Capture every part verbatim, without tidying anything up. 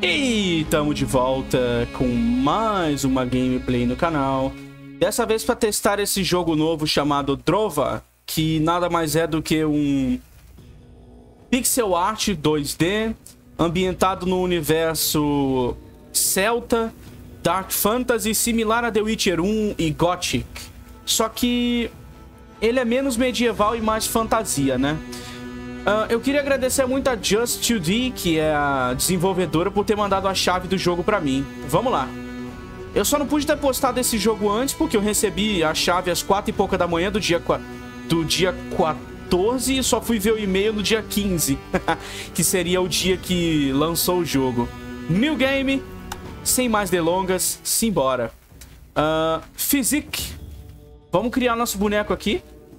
E estamos de volta com mais uma gameplay no canal. Dessa vez para testar esse jogo novo chamado Drova, que nada mais é do que um pixel art dois D ambientado no universo celta, dark fantasy, similar a The Witcher um e Gothic. Só que ele é menos medieval e mais fantasia, né? Uh, eu queria agradecer muito a Just dois D, que é a desenvolvedora, por ter mandado a chave do jogo pra mim. Vamos lá. Eu só não pude ter postado esse jogo antes, porque eu recebi a chave às quatro e pouca da manhã do dia, do dia quatorze e só fui ver o e-mail no dia quinze, que seria o dia que lançou o jogo. New game, sem mais delongas, simbora. Uh, Physique. Vamos criar nosso boneco aqui.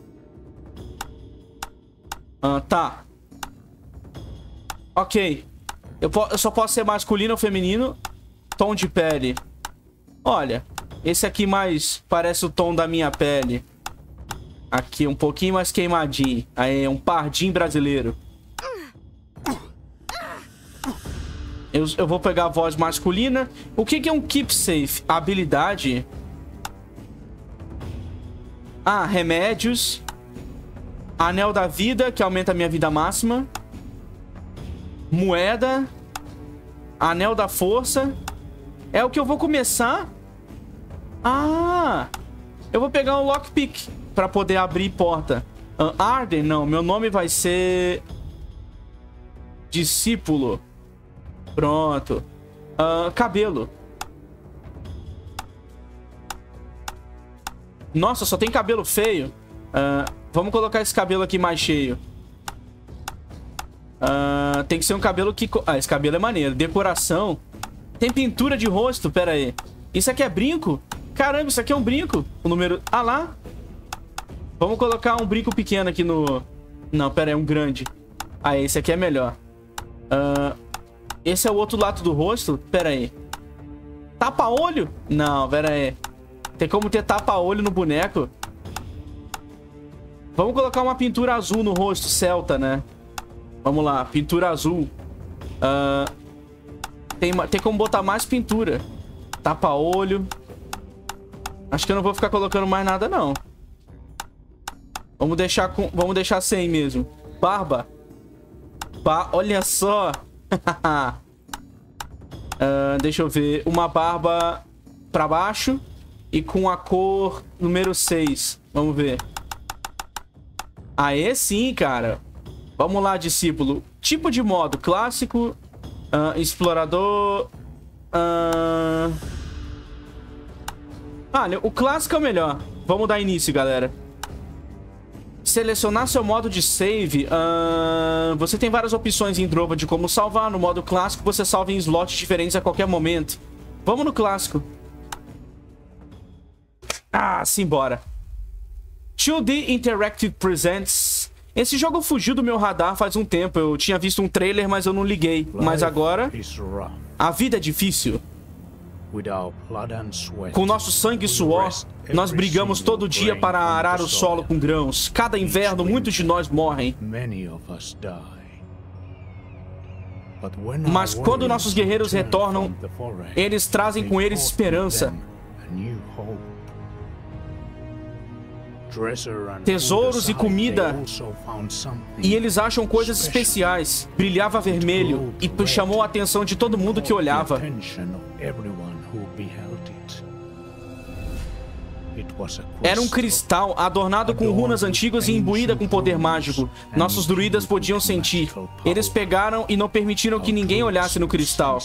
Ah, tá. Ok. Eu, eu só posso ser masculino ou feminino. Tom de pele. Olha, esse aqui mais parece o tom da minha pele. Aqui, um pouquinho mais queimadinho. Aí, um pardinho brasileiro. Eu, eu vou pegar a voz masculina. O que, que é um keep safe? Habilidade. Ah, remédios. Anel da vida, que aumenta a minha vida máxima. Moeda. Anel da força. É o que eu vou começar. Ah! Eu vou pegar um lockpick pra poder abrir porta. uh, Arden, não. Meu nome vai ser... Discípulo. Pronto. uh, Cabelo. Nossa, só tem cabelo feio. Uh, vamos colocar esse cabelo aqui mais cheio. Uh, tem que ser um cabelo que... Ah, esse cabelo é maneiro. Decoração. Tem pintura de rosto, pera aí. Isso aqui é brinco? Caramba, isso aqui é um brinco. O número... Ah lá. Vamos colocar um brinco pequeno aqui no... Não, pera aí, um grande. Ah, esse aqui é melhor. Uh, esse é o outro lado do rosto? Pera aí. Tapa-olho? Não, pera aí. Tem como ter tapa-olho no boneco? Vamos colocar uma pintura azul no rosto, celta, né? Vamos lá, pintura azul. Uh, tem, tem como botar mais pintura. Tapa-olho. Acho que eu não vou ficar colocando mais nada, não. Vamos deixar, com, vamos deixar sem mesmo. Barba. Ba Olha só. uh, deixa eu ver. Uma barba pra baixo. E com a cor número seis. Vamos ver. Aê, sim, cara. Vamos lá, discípulo. Tipo de modo, clássico. Uh, explorador. Uh... Ah, o clássico é o melhor. Vamos dar início, galera. Selecionar seu modo de save. Uh... Você tem várias opções em Drova de como salvar. No modo clássico, você salva em slots diferentes a qualquer momento. Vamos no clássico. Ah, simbora. dois D Interactive Presents. Esse jogo fugiu do meu radar faz um tempo. Eu tinha visto um trailer, mas eu não liguei. Mas agora... A vida é difícil. Com nosso sangue e suor, nós brigamos todo dia para arar o solo com grãos. Cada inverno, muitos de nós morrem. Mas quando nossos guerreiros retornam, eles trazem com eles esperança. Tesouros e comida. E eles acham coisas especiais. Brilhava vermelho e chamou a atenção de todo mundo que olhava. Era um cristal adornado com runas antigas e imbuída com poder mágico. Nossos druidas podiam sentir. Eles pegaram e não permitiram que ninguém olhasse no cristal.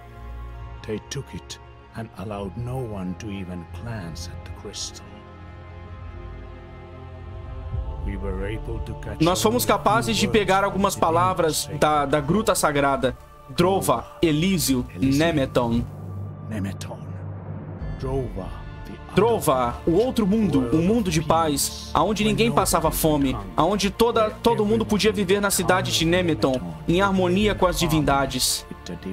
Nós fomos capazes de pegar algumas palavras da, da Gruta Sagrada. Drova, Elísio, Nemeton. Drova, o outro mundo, um mundo de paz, aonde ninguém passava fome, aonde toda, todo mundo podia viver na cidade de Nemeton, em harmonia com as divindades.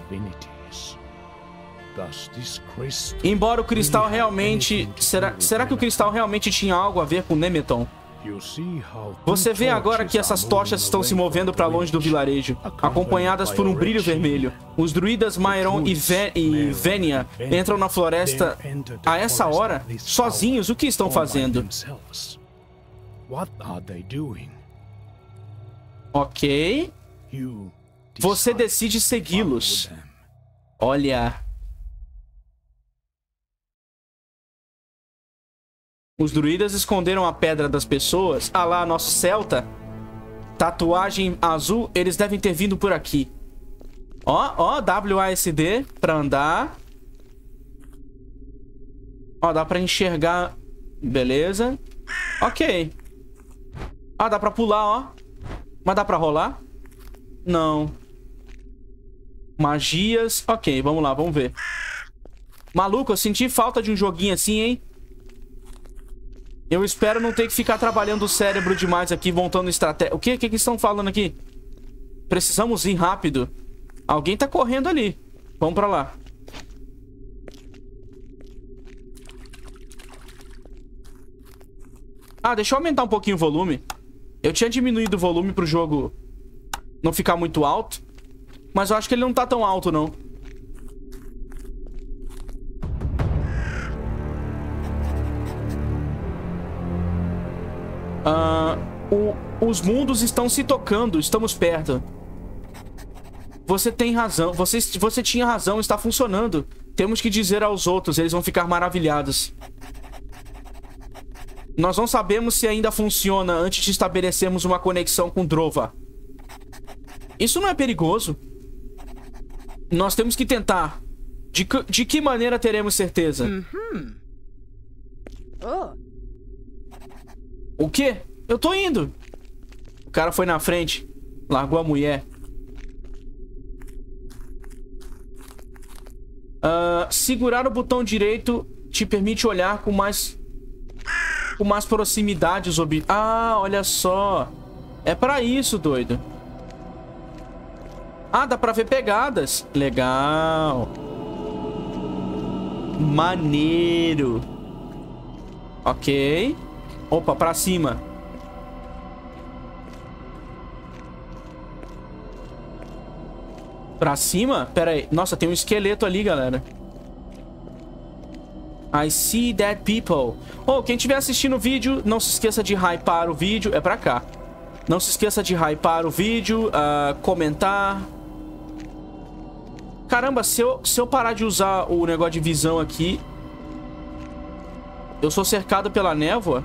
Embora o cristal realmente... Será, será que o cristal realmente tinha algo a ver com Nemeton? Você vê agora que essas tochas estão se movendo para longe do vilarejo, acompanhadas por um brilho vermelho. Os druidas Myron e, Ve e Venia entram na floresta a essa hora, sozinhos. O que estão fazendo? Ok. Você decide segui-los. Olha. Os druidas esconderam a pedra das pessoas. Ah lá, nosso Celta. Tatuagem azul. Eles devem ter vindo por aqui. Ó, ó, W A S D pra andar. Ó, dá pra enxergar. Beleza. Ok. Ah, dá pra pular, ó. Mas dá pra rolar? Não. Magias. Ok, vamos lá, vamos ver. Maluco, eu senti falta de um joguinho assim, hein? Eu espero não ter que ficar trabalhando o cérebro demais aqui, montando estratégia. O que? O que que estão falando aqui? Precisamos ir rápido. Alguém tá correndo ali. Vamos pra lá. Ah, deixa eu aumentar um pouquinho o volume. Eu tinha diminuído o volume pro jogo não ficar muito alto. Mas eu acho que ele não tá tão alto, não. Uh, o, os mundos estão se tocando. Estamos perto. Você tem razão. Você, você tinha razão. Está funcionando. Temos que dizer aos outros. Eles vão ficar maravilhados. Nós não sabemos se ainda funciona antes de estabelecermos uma conexão com Drova. Isso não é perigoso. Nós temos que tentar. De que, de que maneira teremos certeza? Mm-hmm. Oh. O quê? Eu tô indo. O cara foi na frente. Largou a mulher. Uh, segurar o botão direito te permite olhar com mais... Com mais proximidade os objetos. Ah, olha só. É pra isso, doido. Ah, dá pra ver pegadas. Legal. Maneiro. Ok. Opa, pra cima. Pra cima? Pera aí. Nossa, tem um esqueleto ali, galera. I see dead people. Oh, quem estiver assistindo o vídeo, não se esqueça de hypar o vídeo. É pra cá. Não se esqueça de hypar o vídeo, uh, comentar. Caramba, se eu, se eu parar de usar o negócio de visão aqui... Eu sou cercado pela névoa.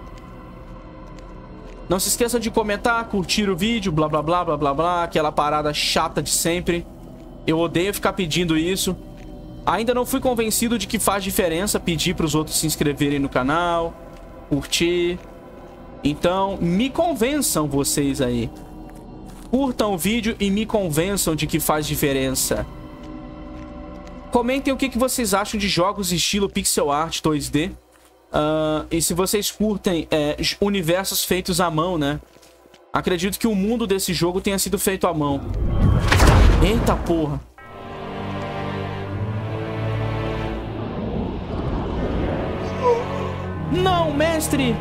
Não se esqueça de comentar, curtir o vídeo, blá blá blá blá blá blá. Aquela parada chata de sempre. Eu odeio ficar pedindo isso. Ainda não fui convencido de que faz diferença pedir para os outros se inscreverem no canal, curtir. Então, me convençam vocês aí. Curtam o vídeo e me convençam de que faz diferença. Comentem o que, que vocês acham de jogos estilo pixel art dois D. Uh, e se vocês curtem é, universos feitos à mão, né? Acredito que o mundo desse jogo tenha sido feito à mão. Eita porra. Não, mestre!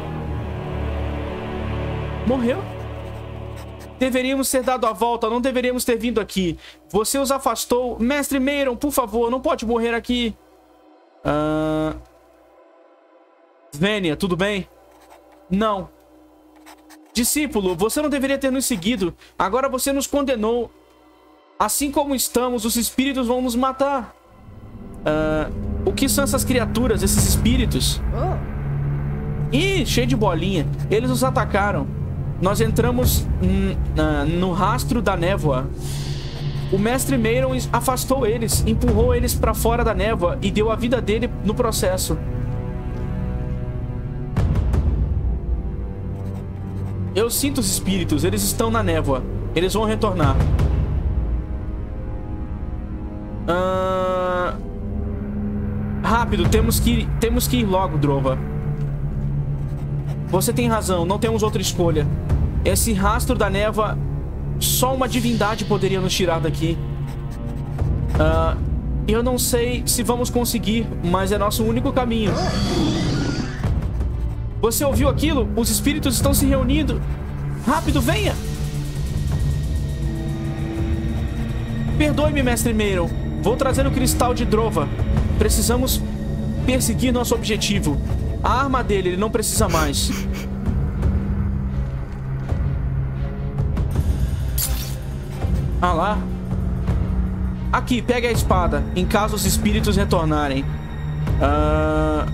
Morreu? Deveríamos ter dado a volta, não deveríamos ter vindo aqui. Você os afastou. Mestre Myron, por favor, não pode morrer aqui. Uh... Venia, tudo bem? Não. Discípulo, você não deveria ter nos seguido. Agora você nos condenou. Assim como estamos, os espíritos vão nos matar. Uh... O que são essas criaturas, esses espíritos? Ih, cheio de bolinha. Eles nos atacaram. Nós entramos no rastro da névoa. O mestre Myron afastou eles, empurrou eles pra fora da névoa e deu a vida dele no processo. Eu sinto os espíritos, eles estão na névoa. Eles vão retornar. Uh... Rápido, temos que ir, temos que ir logo, Drova. Você tem razão, não temos outra escolha. Esse rastro da névoa, só uma divindade poderia nos tirar daqui. Uh, eu não sei se vamos conseguir, mas é nosso único caminho. Você ouviu aquilo? Os espíritos estão se reunindo. Rápido, venha! Perdoe-me, mestre Mayron. Vou trazer o cristal de Drova. Precisamos perseguir nosso objetivo. A arma dele, ele não precisa mais. Ah lá. Aqui, pegue a espada, em caso os espíritos retornarem. Ah...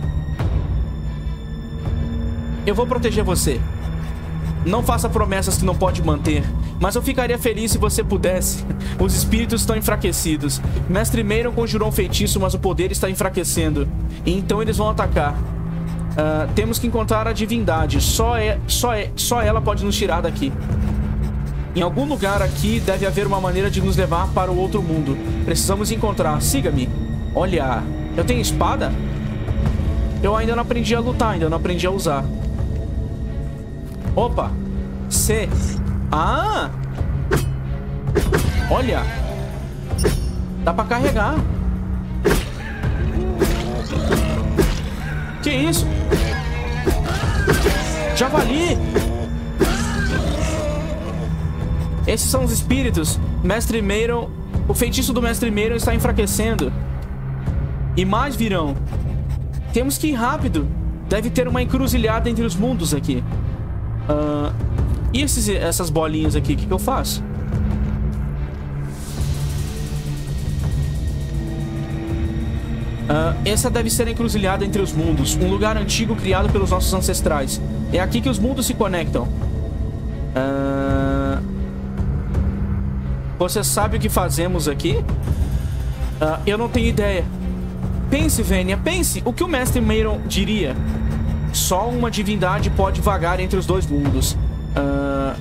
Eu vou proteger você. Não faça promessas que não pode manter, mas eu ficaria feliz se você pudesse. Os espíritos estão enfraquecidos. Mestre Mayron conjurou um feitiço, mas o poder está enfraquecendo. E então eles vão atacar. Uh, temos que encontrar a divindade. Só, é, só, é, só ela pode nos tirar daqui. Em algum lugar aqui deve haver uma maneira de nos levar para o outro mundo. Precisamos encontrar. Siga-me. Olha, eu tenho espada? Eu ainda não aprendi a lutar, ainda não aprendi a usar. Opa. C. Ah! Olha. Dá pra carregar. Que isso? Javali! Esses são os espíritos. Mestre Mayron... O feitiço do Mestre Mayron está enfraquecendo. E mais virão. Temos que ir rápido. Deve ter uma encruzilhada entre os mundos aqui. Uh, e esses, essas bolinhas aqui, o que, que eu faço? Uh, essa deve ser a encruzilhada entre os mundos. Um lugar antigo criado pelos nossos ancestrais. É aqui que os mundos se conectam. Uh, você sabe o que fazemos aqui? Uh, eu não tenho ideia. Pense, Vênia, pense. O que o Mestre Mayron diria? Só uma divindade pode vagar entre os dois mundos. Uh...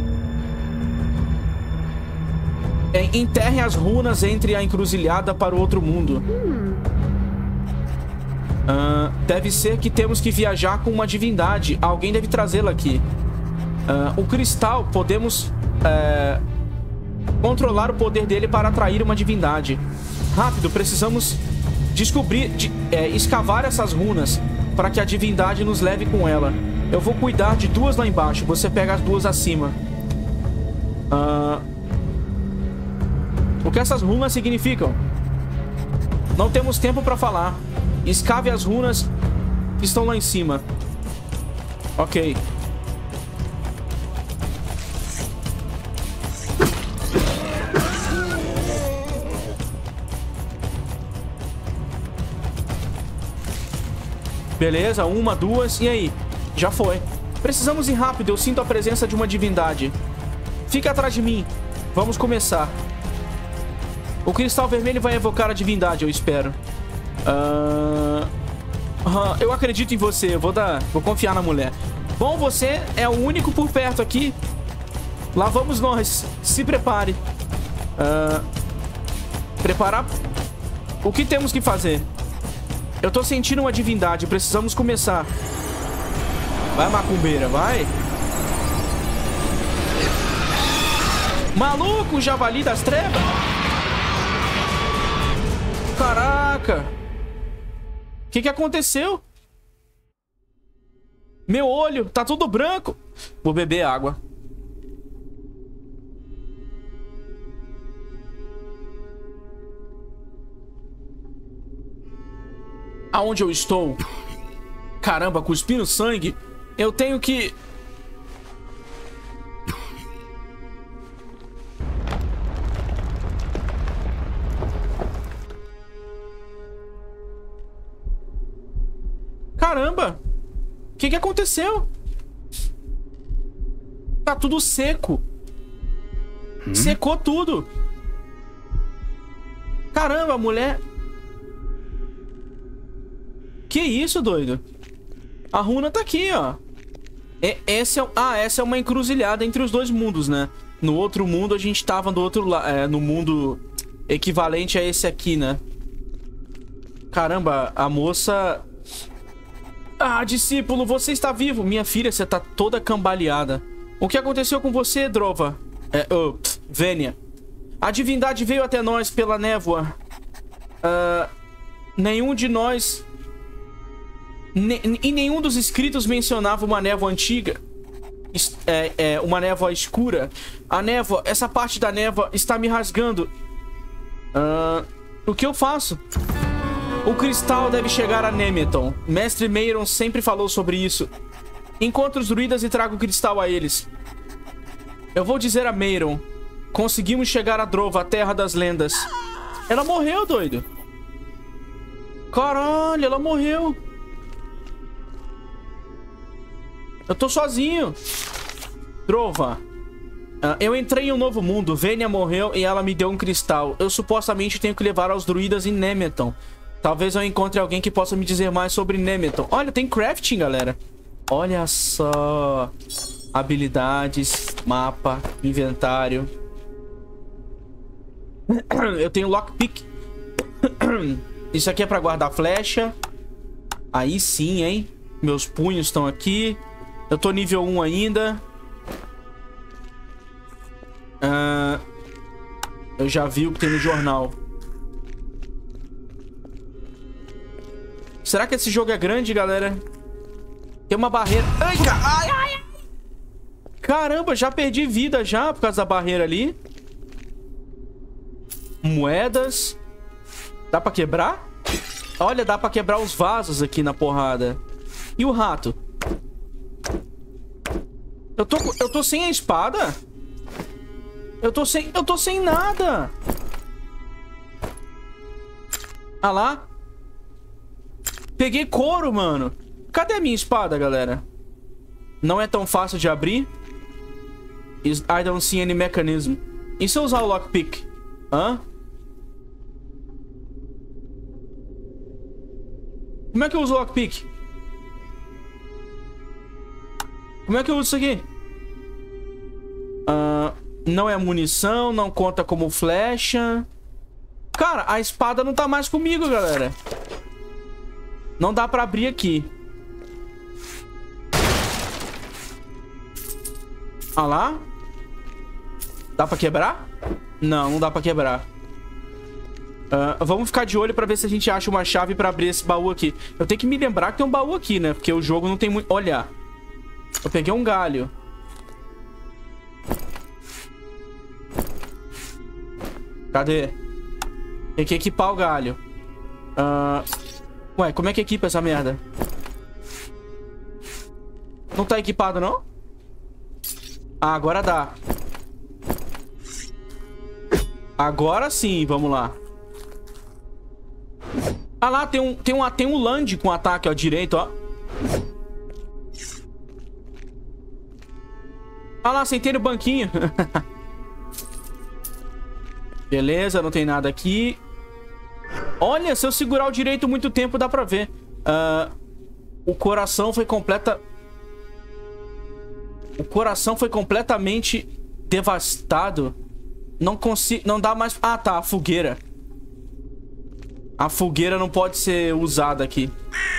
Enterre as runas entre a encruzilhada para o outro mundo. Uh... Deve ser que temos que viajar com uma divindade. Alguém deve trazê-la aqui. Uh... O cristal, podemos uh... controlar o poder dele para atrair uma divindade. Rápido, precisamos descobrir, de, é, escavar essas runas para que a divindade nos leve com ela. Eu vou cuidar de duas lá embaixo. Você pega as duas acima. Uh... O que essas runas significam? Não temos tempo para falar. Escave as runas que estão lá em cima. Ok. Beleza, uma, duas, e aí? Já foi. Precisamos ir rápido, eu sinto a presença de uma divindade. Fica atrás de mim. Vamos começar. O cristal vermelho vai evocar a divindade, eu espero. Uh... Uh, eu acredito em você, eu vou dar... Vou confiar na mulher. Bom, você é o único por perto aqui. Lá vamos nós. Se prepare. Uh... Preparar... O que temos que fazer? Eu tô sentindo uma divindade. Precisamos começar. Vai, macumbeira, vai. Maluco, javali das trevas. Caraca. O que que aconteceu? Meu olho, tá tudo branco. Vou beber água. Aonde eu estou? Caramba, cuspindo sangue. Eu tenho que... Caramba! O que que aconteceu? Tá tudo seco. Hum? Secou tudo. Caramba, mulher... Que isso, doido? A runa tá aqui, ó. É, essa é, ah, essa é uma encruzilhada entre os dois mundos, né? No outro mundo a gente tava do outro lado, é, no mundo equivalente a esse aqui, né? Caramba, a moça... Ah, discípulo, você está vivo. Minha filha, você tá toda cambaleada. O que aconteceu com você, Drova? É, oh, Vênia. A divindade veio até nós pela névoa. Uh, nenhum de nós... Em nenhum dos escritos mencionava uma névoa antiga. É, é, uma névoa escura. A névoa, essa parte da névoa está me rasgando. Uh, o que eu faço? O cristal deve chegar a Nemeton. Mestre Meiron sempre falou sobre isso. Encontre os druidas e traga o cristal a eles. Eu vou dizer a Meiron. Conseguimos chegar a Drova, a terra das lendas. Ela morreu, doido. Caralho, ela morreu. Eu tô sozinho. Drova. Uh, eu entrei em um novo mundo. Vênia morreu e ela me deu um cristal. Eu supostamente tenho que levar aos druidas em Nemeton. Talvez eu encontre alguém que possa me dizer mais sobre Nemeton. Olha, tem crafting, galera. Olha só. Habilidades, mapa, inventário. Eu tenho lockpick. Isso aqui é pra guardar flecha. Aí sim, hein? Meus punhos estão aqui. Eu tô nível um ainda. Uh, eu já vi o que tem no jornal. Será que esse jogo é grande, galera? Tem uma barreira. Ai, ai, ai. Caramba, já perdi vida já por causa da barreira ali. Moedas. Dá pra quebrar? Olha, dá pra quebrar os vasos aqui na porrada. E o rato? Eu tô, eu tô sem a espada? Eu tô sem... Eu tô sem nada. Ah lá. Peguei couro, mano. Cadê a minha espada, galera? Não é tão fácil de abrir. I don't see any mechanism. E se eu usar o lockpick? Hã? Como é que eu uso o lockpick? Como é que eu uso isso aqui? Uh, não é munição, não conta como flecha. Cara, a espada não tá mais comigo, galera. Não dá pra abrir aqui. Ah lá. Dá pra quebrar? Não, não dá pra quebrar. Uh, vamos ficar de olho pra ver se a gente acha uma chave pra abrir esse baú aqui. Eu tenho que me lembrar que tem um baú aqui, né? Porque o jogo não tem muito... Olha. Eu peguei um galho. Cadê? Tem que equipar o galho. Uh... Ué, como é que equipa essa merda? Não tá equipado, não? Ah, agora dá. Agora sim, vamos lá. Ah lá, tem um, tem um, tem um land com ataque, ó, direito, ó. Ah lá, sentei no banquinho. Beleza, não tem nada aqui. Olha, se eu segurar o direito muito tempo, dá pra ver. Uh, o coração foi completa... O coração foi completamente devastado. Não consigo... Não dá mais... Ah, tá. A fogueira. A fogueira não pode ser usada aqui.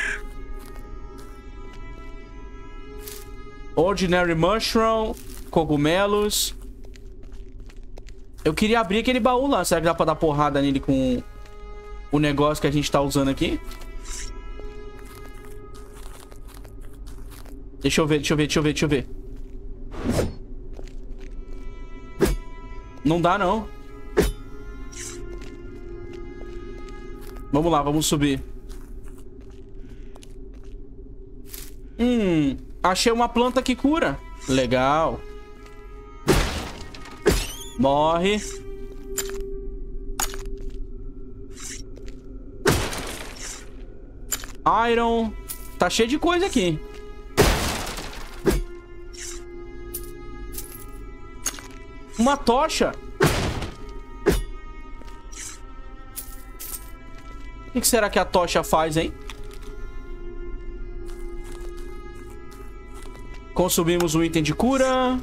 Ordinary Mushroom. Cogumelos. Eu queria abrir aquele baú lá. Será que dá pra dar porrada nele com o negócio que a gente tá usando aqui? Deixa eu ver, deixa eu ver, deixa eu ver, deixa eu ver. Não dá, não. Vamos lá, vamos subir. Hum, achei uma planta que cura. Legal. Morre. Iron. Tá cheio de coisa aqui. Uma tocha. O que será que a tocha faz, hein? Consumimos um item de cura.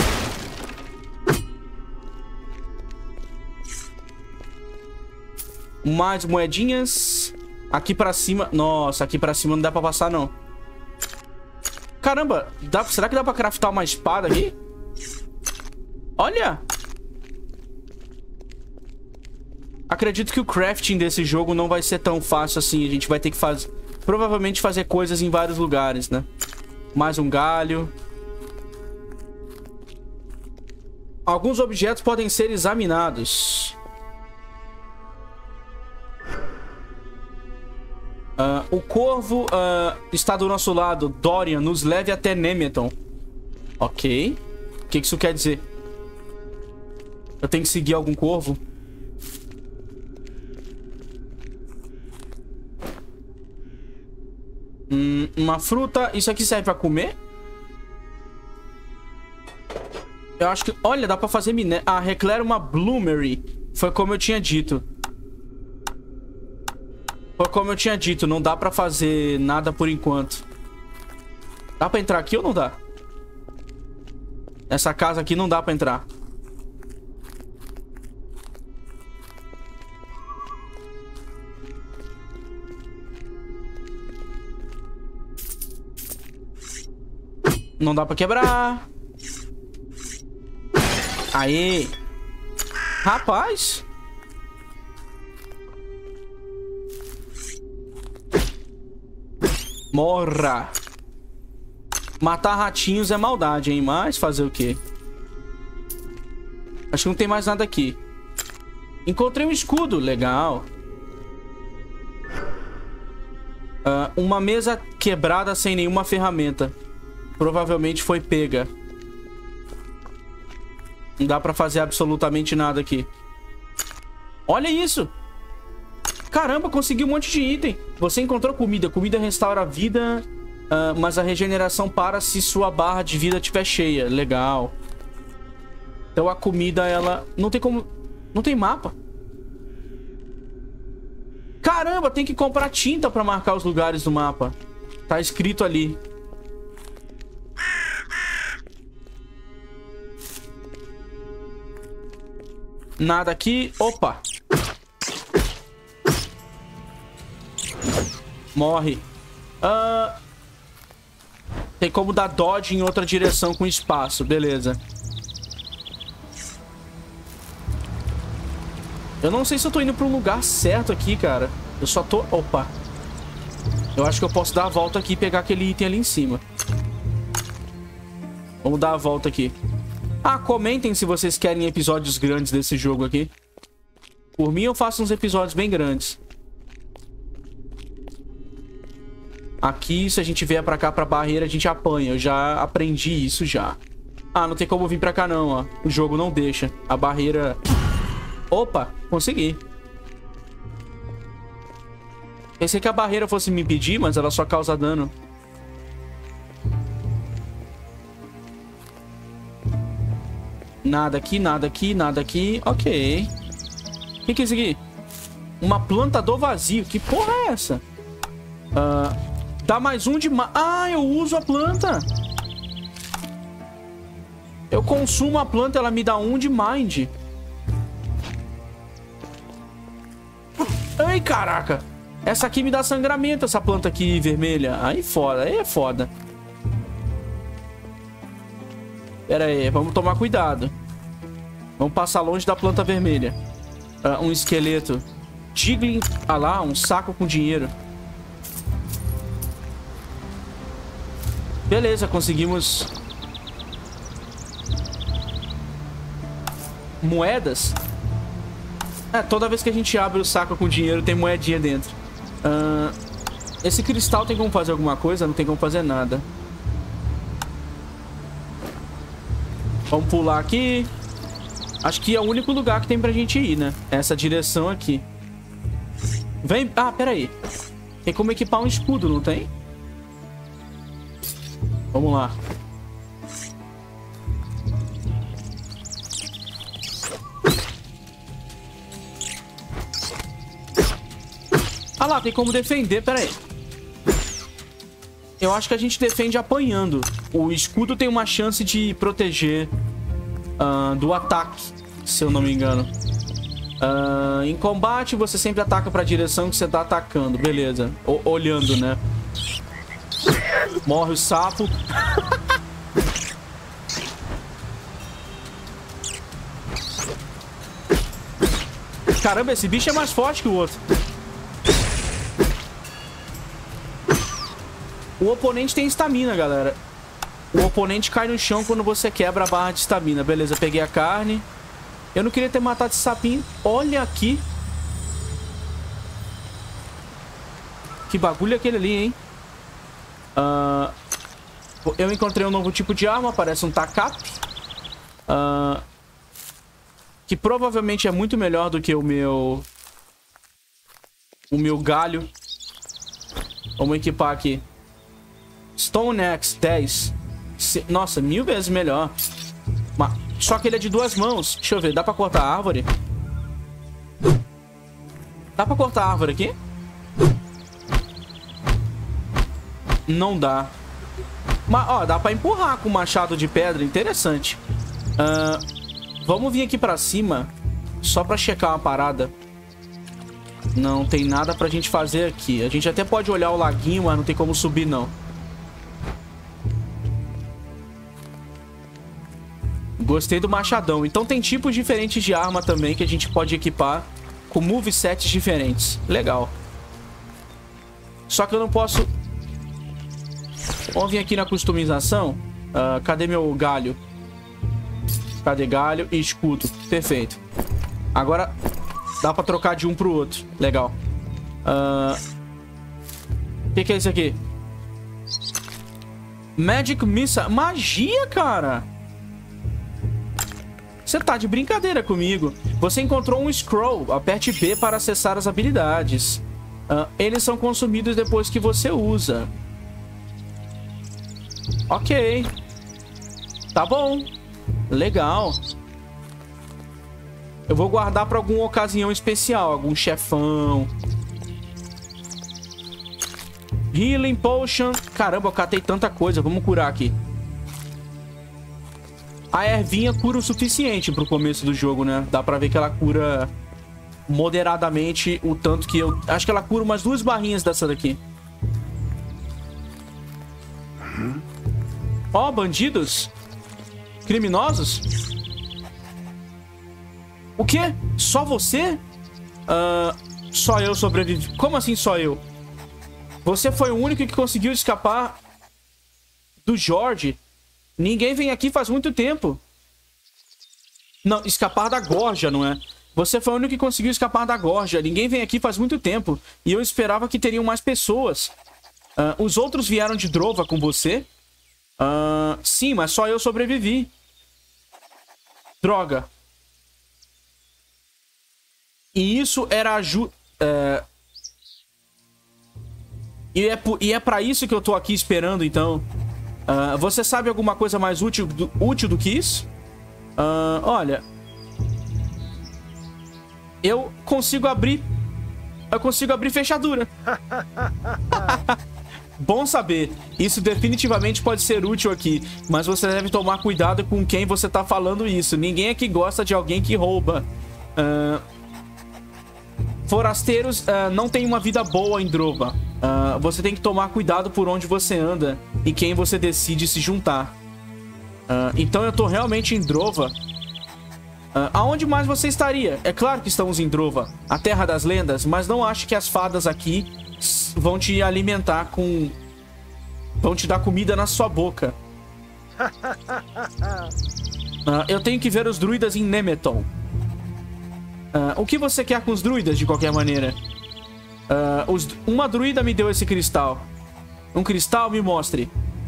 Mais moedinhas. Aqui pra cima... Nossa, aqui pra cima não dá pra passar, não. Caramba, dá... será que dá pra craftar uma espada aqui? Olha! Acredito que o crafting desse jogo não vai ser tão fácil assim. A gente vai ter que fazer... Provavelmente fazer coisas em vários lugares, né? Mais um galho. Alguns objetos podem ser examinados. Uh, o corvo uh, está do nosso lado. Dorian, nos leve até Nemeton. Ok. O que isso quer dizer? Eu tenho que seguir algum corvo? Hum, uma fruta. Isso aqui serve pra comer? Eu acho que... Olha, dá pra fazer minério. Ah, requer uma bloomery. Foi como eu tinha dito. Foi como eu tinha dito. Não dá pra fazer nada por enquanto. Dá pra entrar aqui ou não dá? Essa casa aqui não dá pra entrar. Não dá pra quebrar. Aí. Rapaz. Morra. Matar ratinhos é maldade, hein? Mas fazer o quê? Acho que não tem mais nada aqui. Encontrei um escudo. Legal. Uh, uma mesa quebrada sem nenhuma ferramenta. Provavelmente foi pega. Não dá pra fazer absolutamente nada aqui. Olha isso! Caramba, consegui um monte de item. Você encontrou comida. Comida restaura a vida, uh, mas a regeneração para se sua barra de vida estiver cheia. Legal. Então a comida, ela... Não tem como... Não tem mapa. Caramba, tem que comprar tinta pra marcar os lugares do mapa. Tá escrito ali. Nada aqui. Opa. Morre. Uh... Tem como dar dodge em outra direção com espaço. Beleza. Eu não sei se eu tô indo pro lugar certo aqui, cara. Eu só tô... Opa. Eu acho que eu posso dar a volta aqui e pegar aquele item ali em cima. Vamos dar a volta aqui. Ah, comentem se vocês querem episódios grandes desse jogo aqui. Por mim, eu faço uns episódios bem grandes. Aqui, se a gente vier pra cá, pra barreira, a gente apanha. Eu já aprendi isso já. Ah, não tem como vir pra cá não, ó. O jogo não deixa. A barreira... Opa, consegui. Pensei que a barreira fosse me impedir, mas ela só causa dano. Nada aqui, nada aqui, nada aqui. Ok. O que que é isso aqui? Uma plantador vazio. Que porra é essa? Uh, dá mais um de... Ma ah, eu uso a planta. Eu consumo a planta, ela me dá um de mind. Ai, caraca. Essa aqui me dá sangramento, essa planta aqui vermelha. Aí foda, aí é foda. Pera aí, vamos tomar cuidado. Vamos passar longe da planta vermelha. Uh, um esqueleto. Diglin. Ah lá, um saco com dinheiro. Beleza, conseguimos... Moedas. É, toda vez que a gente abre o saco com dinheiro tem moedinha dentro. Uh, esse cristal tem como fazer alguma coisa? Não tem como fazer nada. Vamos pular aqui. Acho que é o único lugar que tem pra gente ir, né? Essa direção aqui. Vem... Ah, pera aí. Tem como equipar um escudo, não tem? Vamos lá. Ah lá, tem como defender. Pera aí. Eu acho que a gente defende apanhando. O escudo tem uma chance de proteger uh, do ataque, se eu não me engano. Uh, em combate, você sempre ataca pra direção que você tá atacando. Beleza. O olhando, né? Morre o sapo. Caramba, esse bicho é mais forte que o outro. O oponente tem estamina, galera. O oponente cai no chão quando você quebra a barra de estamina. Beleza, peguei a carne. Eu não queria ter matado esse sapinho. Olha aqui. Que bagulho é aquele ali, hein? Uh, eu encontrei um novo tipo de arma. Parece um Takap. Uh, que provavelmente é muito melhor do que o meu... O meu galho. Vamos equipar aqui. Stone Axe dez. Nossa, mil vezes melhor. Mas, só que ele é de duas mãos. Deixa eu ver, dá pra cortar a árvore? Dá pra cortar a árvore aqui? Não dá. Mas, ó, dá pra empurrar com o machado de pedra. Interessante. Uh, vamos vir aqui pra cima. Só pra checar uma parada. Não tem nada pra gente fazer aqui. A gente até pode olhar o laguinho, mas não tem como subir, não. Gostei do machadão. Então tem tipos diferentes de arma também que a gente pode equipar com movesets diferentes. Legal. Só que eu não posso... Vamos vir aqui na customização. Uh, cadê meu galho? Cadê galho e escudo? Perfeito. Agora dá pra trocar de um pro outro. Legal. O uh... que, que é isso aqui? Magic Missile. Magia, cara. Você tá de brincadeira comigo. Você encontrou um scroll. Aperte B para acessar as habilidades. Uh, eles são consumidos depois que você usa. Ok. Tá bom. Legal. Eu vou guardar pra alguma ocasião especial. Algum chefão. Healing Potion. Caramba, eu catei tanta coisa. Vamos curar aqui. A ervinha cura o suficiente pro começo do jogo, né? Dá pra ver que ela cura moderadamente o tanto que eu... Acho que ela cura umas duas barrinhas dessa daqui. Ó, oh, bandidos. Criminosos. O quê? Só você? Uh, só eu sobrevivi. Como assim só eu? Você foi o único que conseguiu escapar do George. Ninguém vem aqui faz muito tempo. Não, escapar da gorja, não é? Você foi o único que conseguiu escapar da gorja. Ninguém vem aqui faz muito tempo. E eu esperava que teriam mais pessoas. Uh, os outros vieram de Drova com você? Uh, sim, mas só eu sobrevivi. Droga. E isso era ajuda... Uh... E é, e é pra isso que eu tô aqui esperando, então... Uh, você sabe alguma coisa mais útil do, útil do que isso? Uh, olha... Eu consigo abrir... Eu consigo abrir fechadura. Bom saber. Isso definitivamente pode ser útil aqui. Mas você deve tomar cuidado com quem você tá falando isso. Ninguém aqui gosta de alguém que rouba. Uh, forasteiros uh, não têm uma vida boa em Drova. Uh, você tem que tomar cuidado por onde você anda e quem você decide se juntar. Uh, então eu tô realmente em Drova. Uh, aonde mais você estaria? É claro que estamos em Drova, a terra das lendas, mas não acho que as fadas aqui vão te alimentar com... Vão te dar comida na sua boca. Uh, eu tenho que ver os druidas em Nemeton. Uh, o que você quer com os druidas, de qualquer maneira? Uh, os... Uma druida me deu esse cristal. Um cristal, me mostre.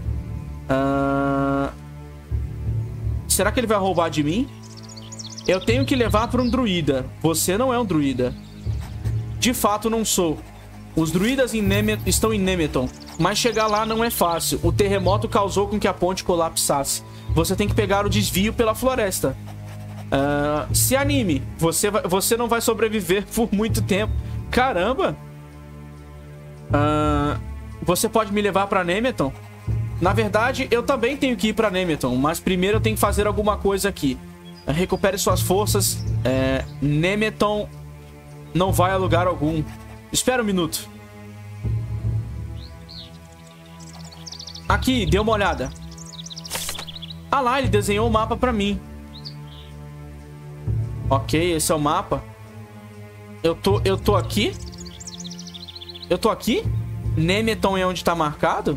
Uh... Será que ele vai roubar de mim? Eu tenho que levar para um druida. Você não é um druida. De fato, não sou. Os druidas em Nemet... estão em Nemeton. Mas chegar lá não é fácil. O terremoto causou com que a ponte colapsasse. Você tem que pegar o desvio pela floresta. Uh... Se anime. Você, vai... Você não vai sobreviver por muito tempo. Caramba! Uh... Você pode me levar para Nemeton? Na verdade, eu também tenho que ir para Nemeton. Mas primeiro eu tenho que fazer alguma coisa aqui. Recupere suas forças. É, Nemeton não vai a lugar algum. Espera um minuto. Aqui, dê uma olhada. Ah lá, ele desenhou o mapa pra mim. Ok, esse é o mapa. Eu tô, eu tô aqui? Eu tô aqui? Nemeton é onde tá marcado?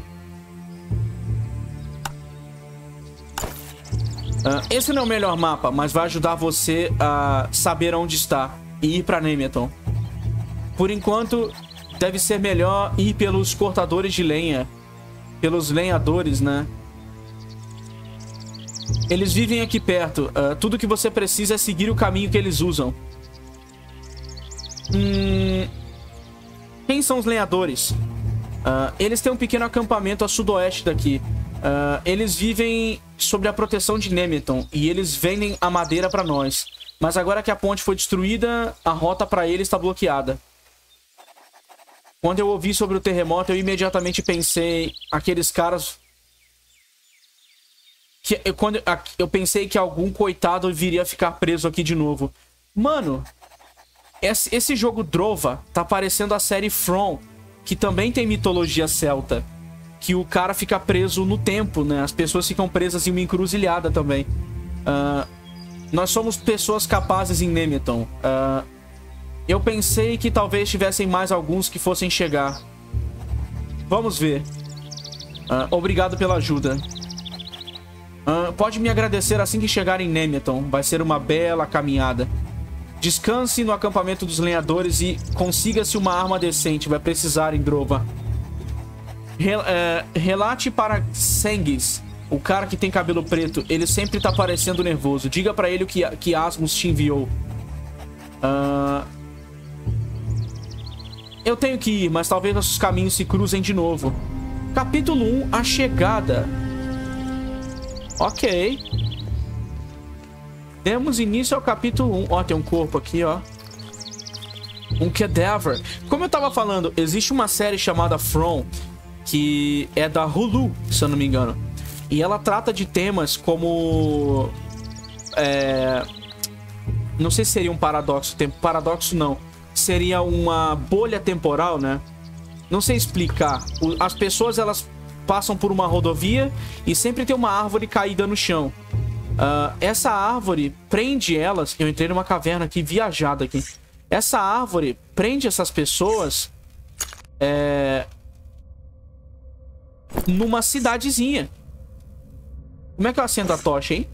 Uh, esse não é o melhor mapa, mas vai ajudar você a saber onde está e ir pra Nemeton. Por enquanto, deve ser melhor ir pelos cortadores de lenha. Pelos lenhadores, né? Eles vivem aqui perto. Uh, tudo que você precisa é seguir o caminho que eles usam. Hum... Quem são os lenhadores? Uh, eles têm um pequeno acampamento a sudoeste daqui. Uh, eles vivem sob a proteção de Nemeton e eles vendem a madeira para nós. Mas agora que a ponte foi destruída, a rota para eles está bloqueada. Quando eu ouvi sobre o terremoto, eu imediatamente pensei... Aqueles caras... Que, eu, quando, eu pensei que algum coitado viria ficar preso aqui de novo. Mano... Esse, esse jogo Drova tá parecendo a série From, que também tem mitologia celta. Que o cara fica preso no tempo, né? As pessoas ficam presas em uma encruzilhada também. Uh, nós somos pessoas capazes em Nemeton. Uh, eu pensei que talvez tivessem mais alguns que fossem chegar. Vamos ver. Uh, obrigado pela ajuda. Uh, pode me agradecer assim que chegar em Nemeton. Vai ser uma bela caminhada. Descanse no acampamento dos lenhadores e consiga-se uma arma decente. Vai precisar em Drova. Rel é, relate para Sengis, o cara que tem cabelo preto. Ele sempre tá parecendo nervoso. Diga pra ele o que, que Asmus te enviou. Uh... Eu tenho que ir, mas talvez nossos caminhos se cruzem de novo. Capítulo um, a chegada. Ok. Demos início ao capítulo um. Ó, tem um corpo aqui, ó. Um cadáver. Como eu tava falando, existe uma série chamada From, que é da Hulu, se eu não me engano. E ela trata de temas como... É... Não sei se seria um paradoxo. Paradoxo não. Seria uma bolha temporal, né? Não sei explicar. As pessoas, elas passam por uma rodovia e sempre tem uma árvore caída no chão. Uh, essa árvore prende elas... Eu entrei numa caverna aqui, viajada aqui. Essa árvore prende essas pessoas... É... Numa cidadezinha. Como é que eu acendo a tocha, hein?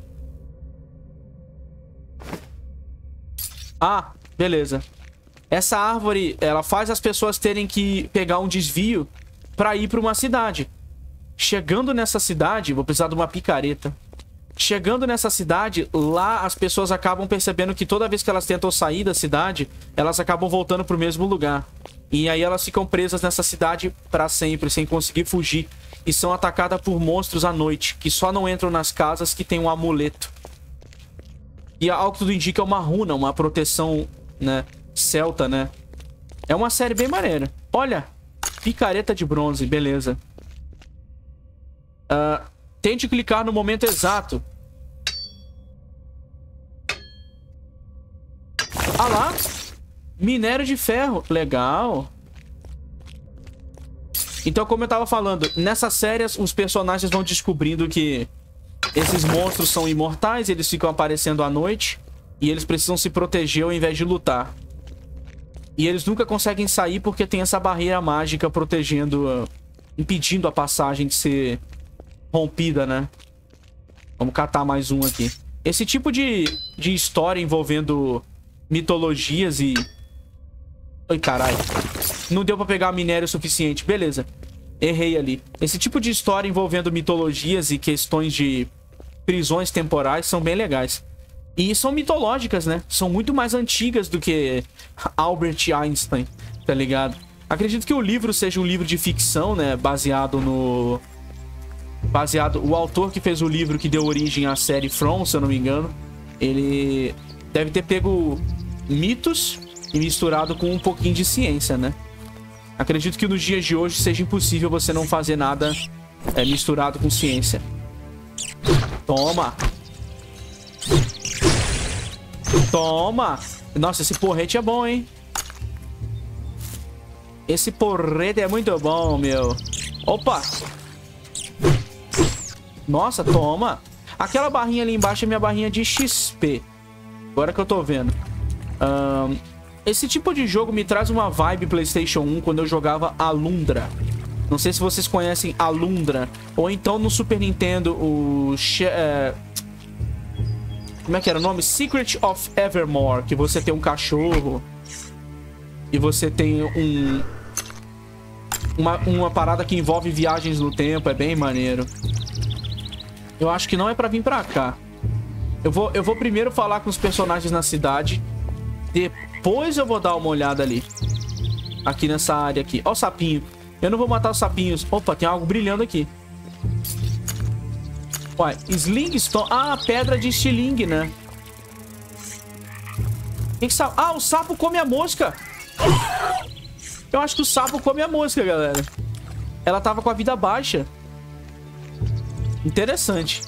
Ah, beleza. Essa árvore, ela faz as pessoas terem que pegar um desvio pra ir pra uma cidade. Chegando nessa cidade... Vou precisar de uma picareta. Chegando nessa cidade, lá as pessoas acabam percebendo que toda vez que elas tentam sair da cidade, elas acabam voltando pro mesmo lugar. E aí elas ficam presas nessa cidade pra sempre, sem conseguir fugir. E são atacadas por monstros à noite, que só não entram nas casas que tem um amuleto. E ao que tudo indica é uma runa, uma proteção, né, celta, né? É uma série bem maneira. Olha, picareta de bronze, beleza. Uh, tente clicar no momento exato. Ah lá, minério de ferro, legal. Então, como eu tava falando, nessas séries os personagens vão descobrindo que esses monstros são imortais, eles ficam aparecendo à noite e eles precisam se proteger ao invés de lutar. E eles nunca conseguem sair porque tem essa barreira mágica protegendo, uh, impedindo a passagem de ser rompida, né? Vamos catar mais um aqui. Esse tipo de, de história envolvendo mitologias e... Ai, caralho. Não deu pra pegar minério suficiente. Beleza. Errei ali. Esse tipo de história envolvendo mitologias e questões de prisões temporais são bem legais. E são mitológicas, né? São muito mais antigas do que Albert Einstein, tá ligado? Acredito que o livro seja um livro de ficção, né? Baseado no... Baseado... O autor que fez o livro que deu origem à série From, se eu não me engano, ele deve ter pego mitos e misturado com um pouquinho de ciência, né? Acredito que nos dias de hoje seja impossível você não fazer nada é, misturado com ciência. Toma! Toma! Nossa, esse porrete é bom, hein? Esse porrete é muito bom, meu. Opa! Nossa, toma! Aquela barrinha ali embaixo é minha barrinha de X P. Agora que eu tô vendo. Um, esse tipo de jogo me traz uma vibe PlayStation um quando eu jogava Alundra. Não sei se vocês conhecem Alundra. Ou então no Super Nintendo, o... É... Como é que era o nome? Secret of Evermore. Que você tem um cachorro. E você tem um... Uma, uma parada que envolve viagens no tempo. É bem maneiro. Eu acho que não é pra vir pra cá. Eu vou, eu vou primeiro falar com os personagens na cidade. Depois eu vou dar uma olhada ali. Aqui nessa área aqui. Ó o sapinho. Eu não vou matar os sapinhos. Opa, tem algo brilhando aqui. Uai, Sling Stone. Ah, pedra de estilingue, né? Que que sa... Ah, o sapo come a mosca. Eu acho que o sapo come a mosca, galera. Ela tava com a vida baixa. Interessante.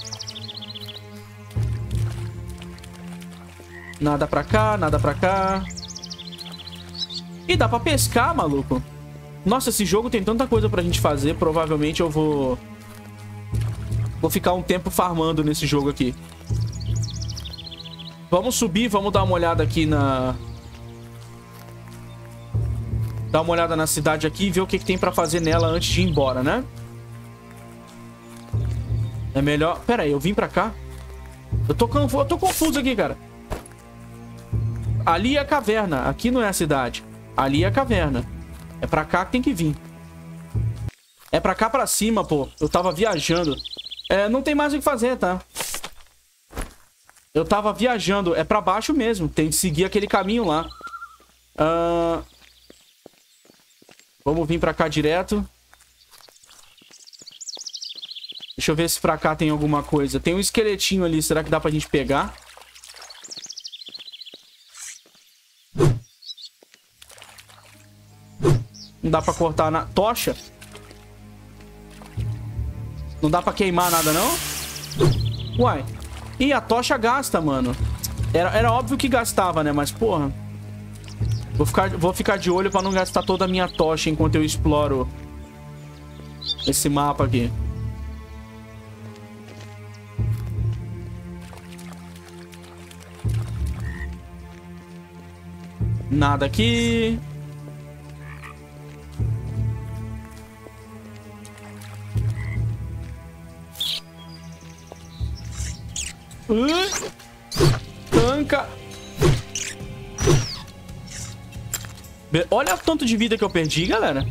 Nada pra cá, nada pra cá. E dá pra pescar, maluco. Nossa, esse jogo tem tanta coisa pra gente fazer. Provavelmente eu vou... Vou ficar um tempo farmando nesse jogo aqui. Vamos subir, vamos dar uma olhada aqui na... Dar uma olhada na cidade aqui e ver o que, que tem pra fazer nela antes de ir embora, né? É melhor... Pera aí, eu vim pra cá? Eu tô, conf... eu tô confuso aqui, cara. Ali é a caverna. Aqui não é a cidade. Ali é a caverna. É pra cá que tem que vir. É pra cá pra cima, pô. Eu tava viajando. É, não tem mais o que fazer, tá? Eu tava viajando. É pra baixo mesmo. Tem que seguir aquele caminho lá. Uh... Vamos vir pra cá direto. Deixa eu ver se pra cá tem alguma coisa. Tem um esqueletinho ali. Será que dá pra gente pegar? Não dá pra cortar na tocha? Não dá pra queimar nada, não? Uai. Ih, a tocha gasta, mano. Era, era óbvio que gastava, né? Mas, porra. Vou ficar, vou ficar de olho pra não gastar toda a minha tocha enquanto eu exploro esse mapa aqui. Nada aqui. Uh, tanca. Be- Olha o tanto de vida que eu perdi, galera.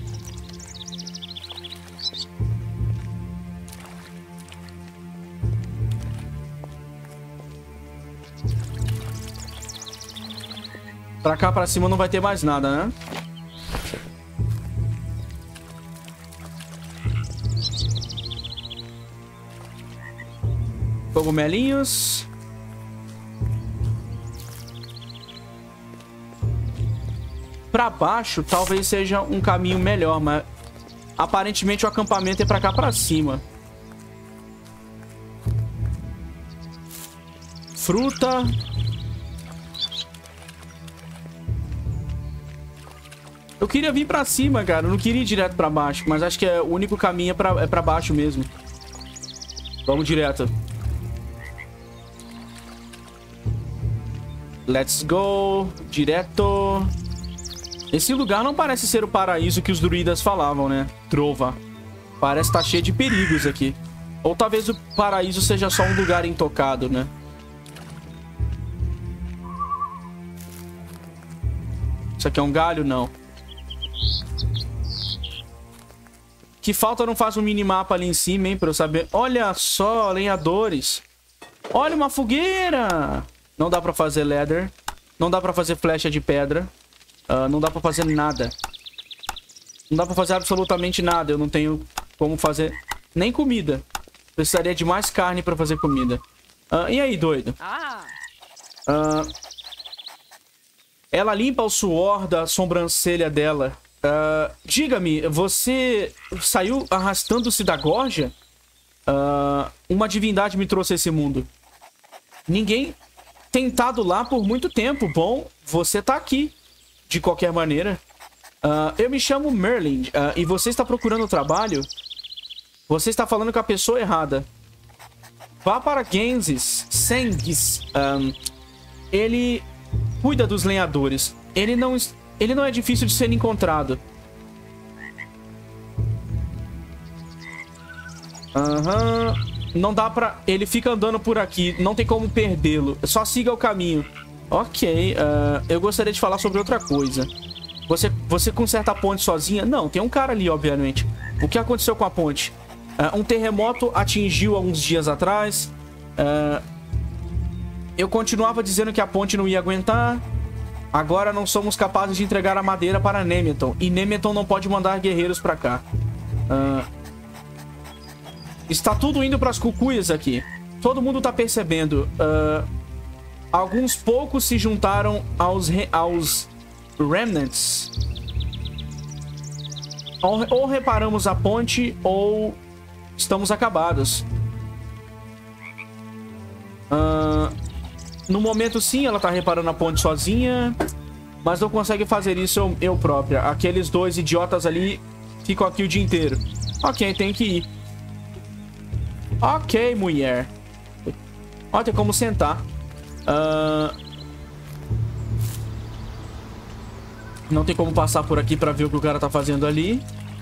Pra cá, pra cima não vai ter mais nada, né? Cogumelinhos. Pra baixo, talvez seja um caminho melhor, mas... Aparentemente o acampamento é pra cá, pra cima. Fruta... Eu queria vir pra cima, cara. Eu não queria ir direto pra baixo. Mas acho que é, o único caminho é pra, é pra baixo mesmo. Vamos direto. Let's go. Direto. Esse lugar não parece ser o paraíso que os druidas falavam, né? Trova. Parece estar cheio de perigos aqui. Ou talvez o paraíso seja só um lugar intocado, né? Isso aqui é um galho? Não. Que falta não faz um minimapa ali em cima, hein? Pra eu saber. Olha só, lenhadores. Olha uma fogueira. Não dá pra fazer leather. Não dá pra fazer flecha de pedra. Uh, não dá pra fazer nada. Não dá pra fazer absolutamente nada. Eu não tenho como fazer nem comida. Precisaria de mais carne pra fazer comida. Uh, e aí, doido? Uh, ela limpa o suor da sobrancelha dela. Uh, Diga-me, você saiu arrastando-se da gorja? Uh, uma divindade me trouxe a esse mundo. Ninguém tem estado lá por muito tempo. Bom, você tá aqui. De qualquer maneira. Uh, eu me chamo Merlin. Uh, e você está procurando trabalho? Você está falando com a pessoa errada. Vá para Gensis. Sengis. Um, ele cuida dos lenhadores. Ele não, ele não é difícil de ser encontrado. Aham. Uhum. Não dá pra... Ele fica andando por aqui. Não tem como perdê-lo. Só siga o caminho. Ok. Uh, eu gostaria de falar sobre outra coisa. Você, você conserta a ponte sozinha? Não, tem um cara ali, obviamente. O que aconteceu com a ponte? Uh, um terremoto atingiu alguns dias atrás. Uh, eu continuava dizendo que a ponte não ia aguentar. Agora não somos capazes de entregar a madeira para Nemeton. E Nemeton não pode mandar guerreiros pra cá. Uh, está tudo indo pras cucuias aqui. Todo mundo tá percebendo. Uh, alguns poucos se juntaram aos, aos Remnants. Ou, ou reparamos a ponte, ou estamos acabados. Uh, no momento, sim, ela tá reparando a ponte sozinha. Mas não consegue fazer isso eu, eu própria. Aqueles dois idiotas ali ficam aqui o dia inteiro. Ok, tem que ir. Ok, mulher. Ó, tem como sentar. Uh... Não tem como passar por aqui pra ver o que o cara tá fazendo ali.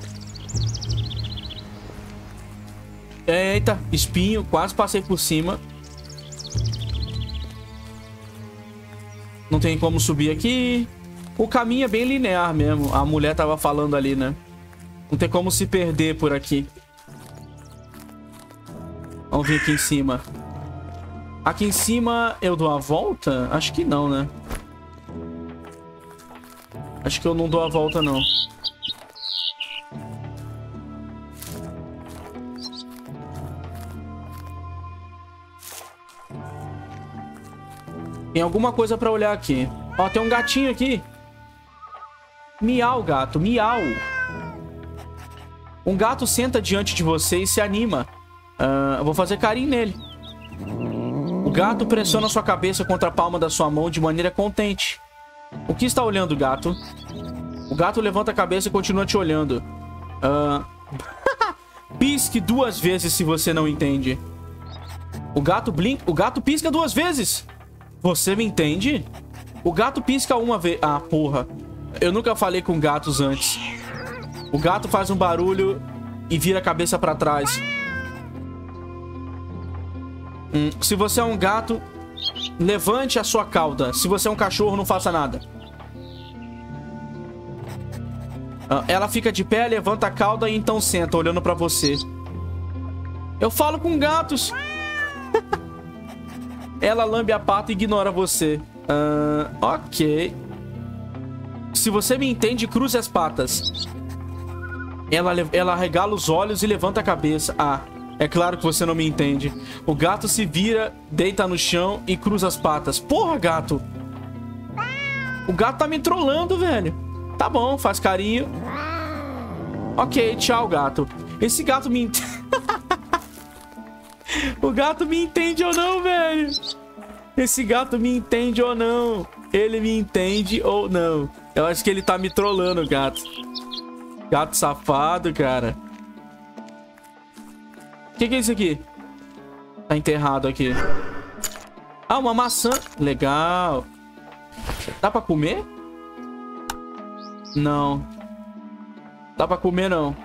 Eita, espinho. Quase passei por cima. Não tem como subir aqui. O caminho é bem linear mesmo. A mulher tava falando ali, né? Não tem como se perder por aqui. Vamos vir aqui em cima. Aqui em cima eu dou a volta? Acho que não, né? Acho que eu não dou a volta, não. Tem alguma coisa pra olhar aqui. Ó, tem um gatinho aqui. Miau, gato. Miau. Um gato senta diante de você e se anima. Uh, eu vou fazer carinho nele. O gato pressiona sua cabeça contra a palma da sua mão de maneira contente. O que está olhando, gato? O gato levanta a cabeça e continua te olhando. Uh... Pisque duas vezes se você não entende. O gato blink... O gato pisca duas vezes. Você me entende? O gato pisca uma vez... Ah, porra. Eu nunca falei com gatos antes. O gato faz um barulho e vira a cabeça pra trás. Hum, se você é um gato, levante a sua cauda. Se você é um cachorro, não faça nada. Ah, ela fica de pé, levanta a cauda e então senta, olhando pra você. Eu falo com gatos. Ela lambe a pata e ignora você. Ah, ok. Se você me entende, cruze as patas. Ela, ela regala os olhos e levanta a cabeça. Ah, é claro que você não me entende. O gato se vira, deita no chão e cruza as patas. Porra, gato. O gato tá me trollando, velho. Tá bom, faz carinho. Ok, tchau, gato. Esse gato me entende. O gato me entende ou não, velho? Esse gato me entende ou não? Ele me entende ou não? Eu acho que ele tá me trollando, gato. Gato safado, cara. O que, que é isso aqui? Tá enterrado aqui. Ah, uma maçã. Legal. Dá pra comer? Não. Dá pra comer, não.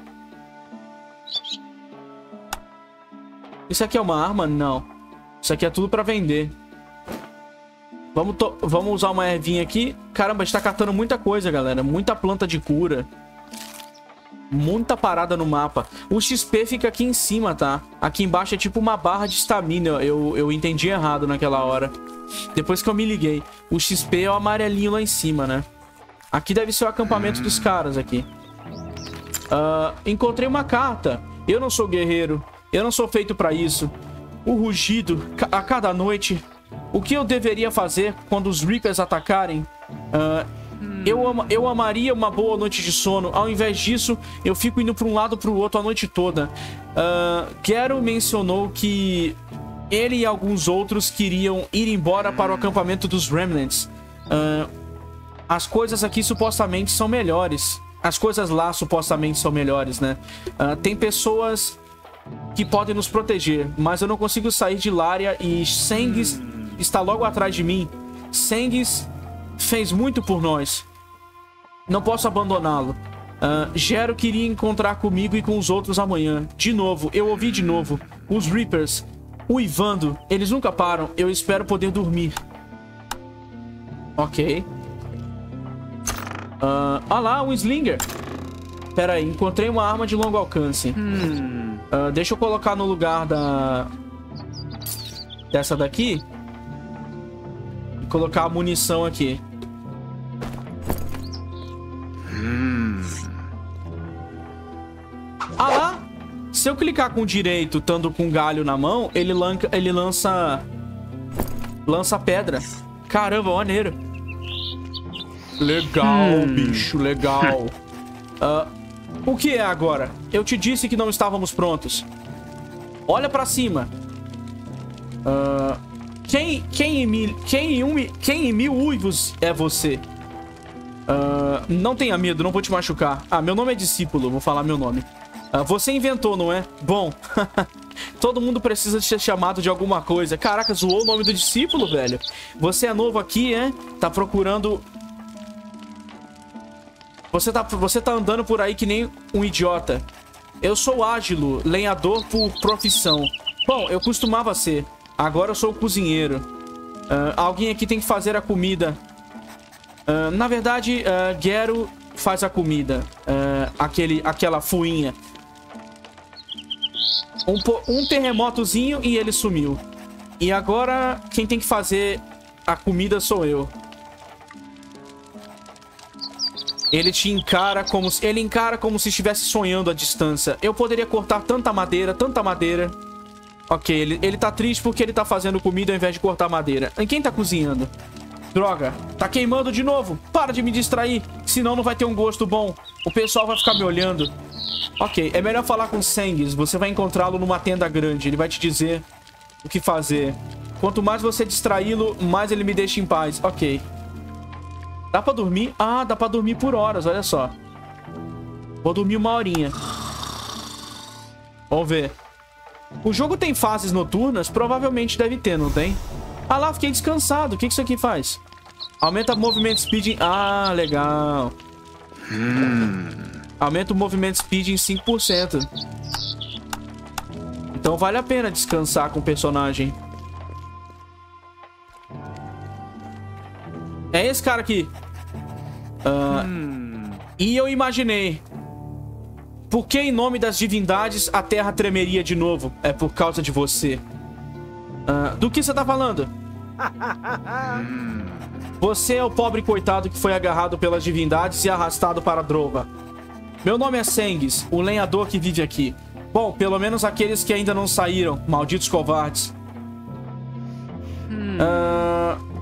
Isso aqui é uma arma? Não. Isso aqui é tudo pra vender. Vamos, to Vamos usar uma ervinha aqui. Caramba, a gente tá catando muita coisa, galera. Muita planta de cura. Muita parada no mapa. O X P fica aqui em cima, tá? Aqui embaixo é tipo uma barra de estamina. Eu, eu entendi errado naquela hora. Depois que eu me liguei. O X P é o amarelinho lá em cima, né? Aqui deve ser o acampamento dos caras aqui. Uh, encontrei uma carta. Eu não sou guerreiro. Eu não sou feito pra isso. O rugido a cada noite. O que eu deveria fazer quando os Reapers atacarem? Uh, eu, ama, eu amaria uma boa noite de sono. Ao invés disso, eu fico indo pra um lado pro outro a noite toda. Uh, Gero mencionou que ele e alguns outros queriam ir embora para o acampamento dos Remnants. Uh, as coisas aqui supostamente são melhores. As coisas lá supostamente são melhores, né? Uh, tem pessoas que podem nos proteger, mas eu não consigo sair de Lária e Cengiz está logo atrás de mim. Cengiz fez muito por nós. Não posso abandoná-lo. Uh, Gero queria encontrar comigo e com os outros amanhã. De novo, eu ouvi de novo. Os Reapers uivando. Eles nunca param. Eu espero poder dormir. Ok. Uh, ah lá, um Slinger. Pera aí, encontrei uma arma de longo alcance. Hmm. Uh, deixa eu colocar no lugar da... Dessa daqui. E colocar a munição aqui. Hmm. Ah lá! Se eu clicar com o direito, estando com galho na mão, ele, lanca, ele lança... Lança pedra. Caramba, maneiro. Legal, hum. bicho, legal. Uh, o que é agora? Eu te disse que não estávamos prontos. Olha pra cima. Uh, quem, quem, em mil, quem, em um, quem em mil uivos é você? Uh, não tenha medo, não vou te machucar. Ah, meu nome é Discípulo, vou falar meu nome. Uh, você inventou, não é? Bom, todo mundo precisa de ser chamado de alguma coisa. Caraca, zoou o nome do discípulo, velho. Você é novo aqui, é? Tá procurando... Você tá, você tá andando por aí que nem um idiota. Eu sou Ágilo, lenhador por profissão. Bom, eu costumava ser. Agora eu sou o cozinheiro. Uh, alguém aqui tem que fazer a comida. Uh, na verdade, uh, Gero faz a comida. Uh, aquele, aquela fuinha. Um, um terremotozinho e ele sumiu. E agora, quem tem que fazer a comida sou eu. Ele te encara como se... Ele encara como se estivesse sonhando à distância. Eu poderia cortar tanta madeira, tanta madeira. Ok, ele, ele tá triste porque ele tá fazendo comida ao invés de cortar madeira. E quem tá cozinhando? Droga, tá queimando de novo. Para de me distrair, senão não vai ter um gosto bom. O pessoal vai ficar me olhando. Ok, é melhor falar com Sengs. Você vai encontrá-lo numa tenda grande. Ele vai te dizer o que fazer. Quanto mais você distraí-lo, mais ele me deixa em paz. Ok. Dá pra dormir? Ah, dá pra dormir por horas, olha só. Vou dormir uma horinha. Vamos ver. O jogo tem fases noturnas? Provavelmente deve ter, não tem? Ah lá, fiquei descansado. O que isso aqui faz? Aumenta o movimento speed... Ah, legal. Hum. Aumenta o movimento speed em cinco por cento. Então vale a pena descansar com o personagem. É esse cara aqui. Uh, hum. E eu imaginei. Por que em nome das divindades a terra tremeria de novo? É por causa de você. Uh, do que você tá falando? Você é o pobre coitado que foi agarrado pelas divindades e arrastado para Drova. Meu nome é Sengs, o lenhador que vive aqui. Bom, pelo menos aqueles que ainda não saíram, malditos covardes. Uh,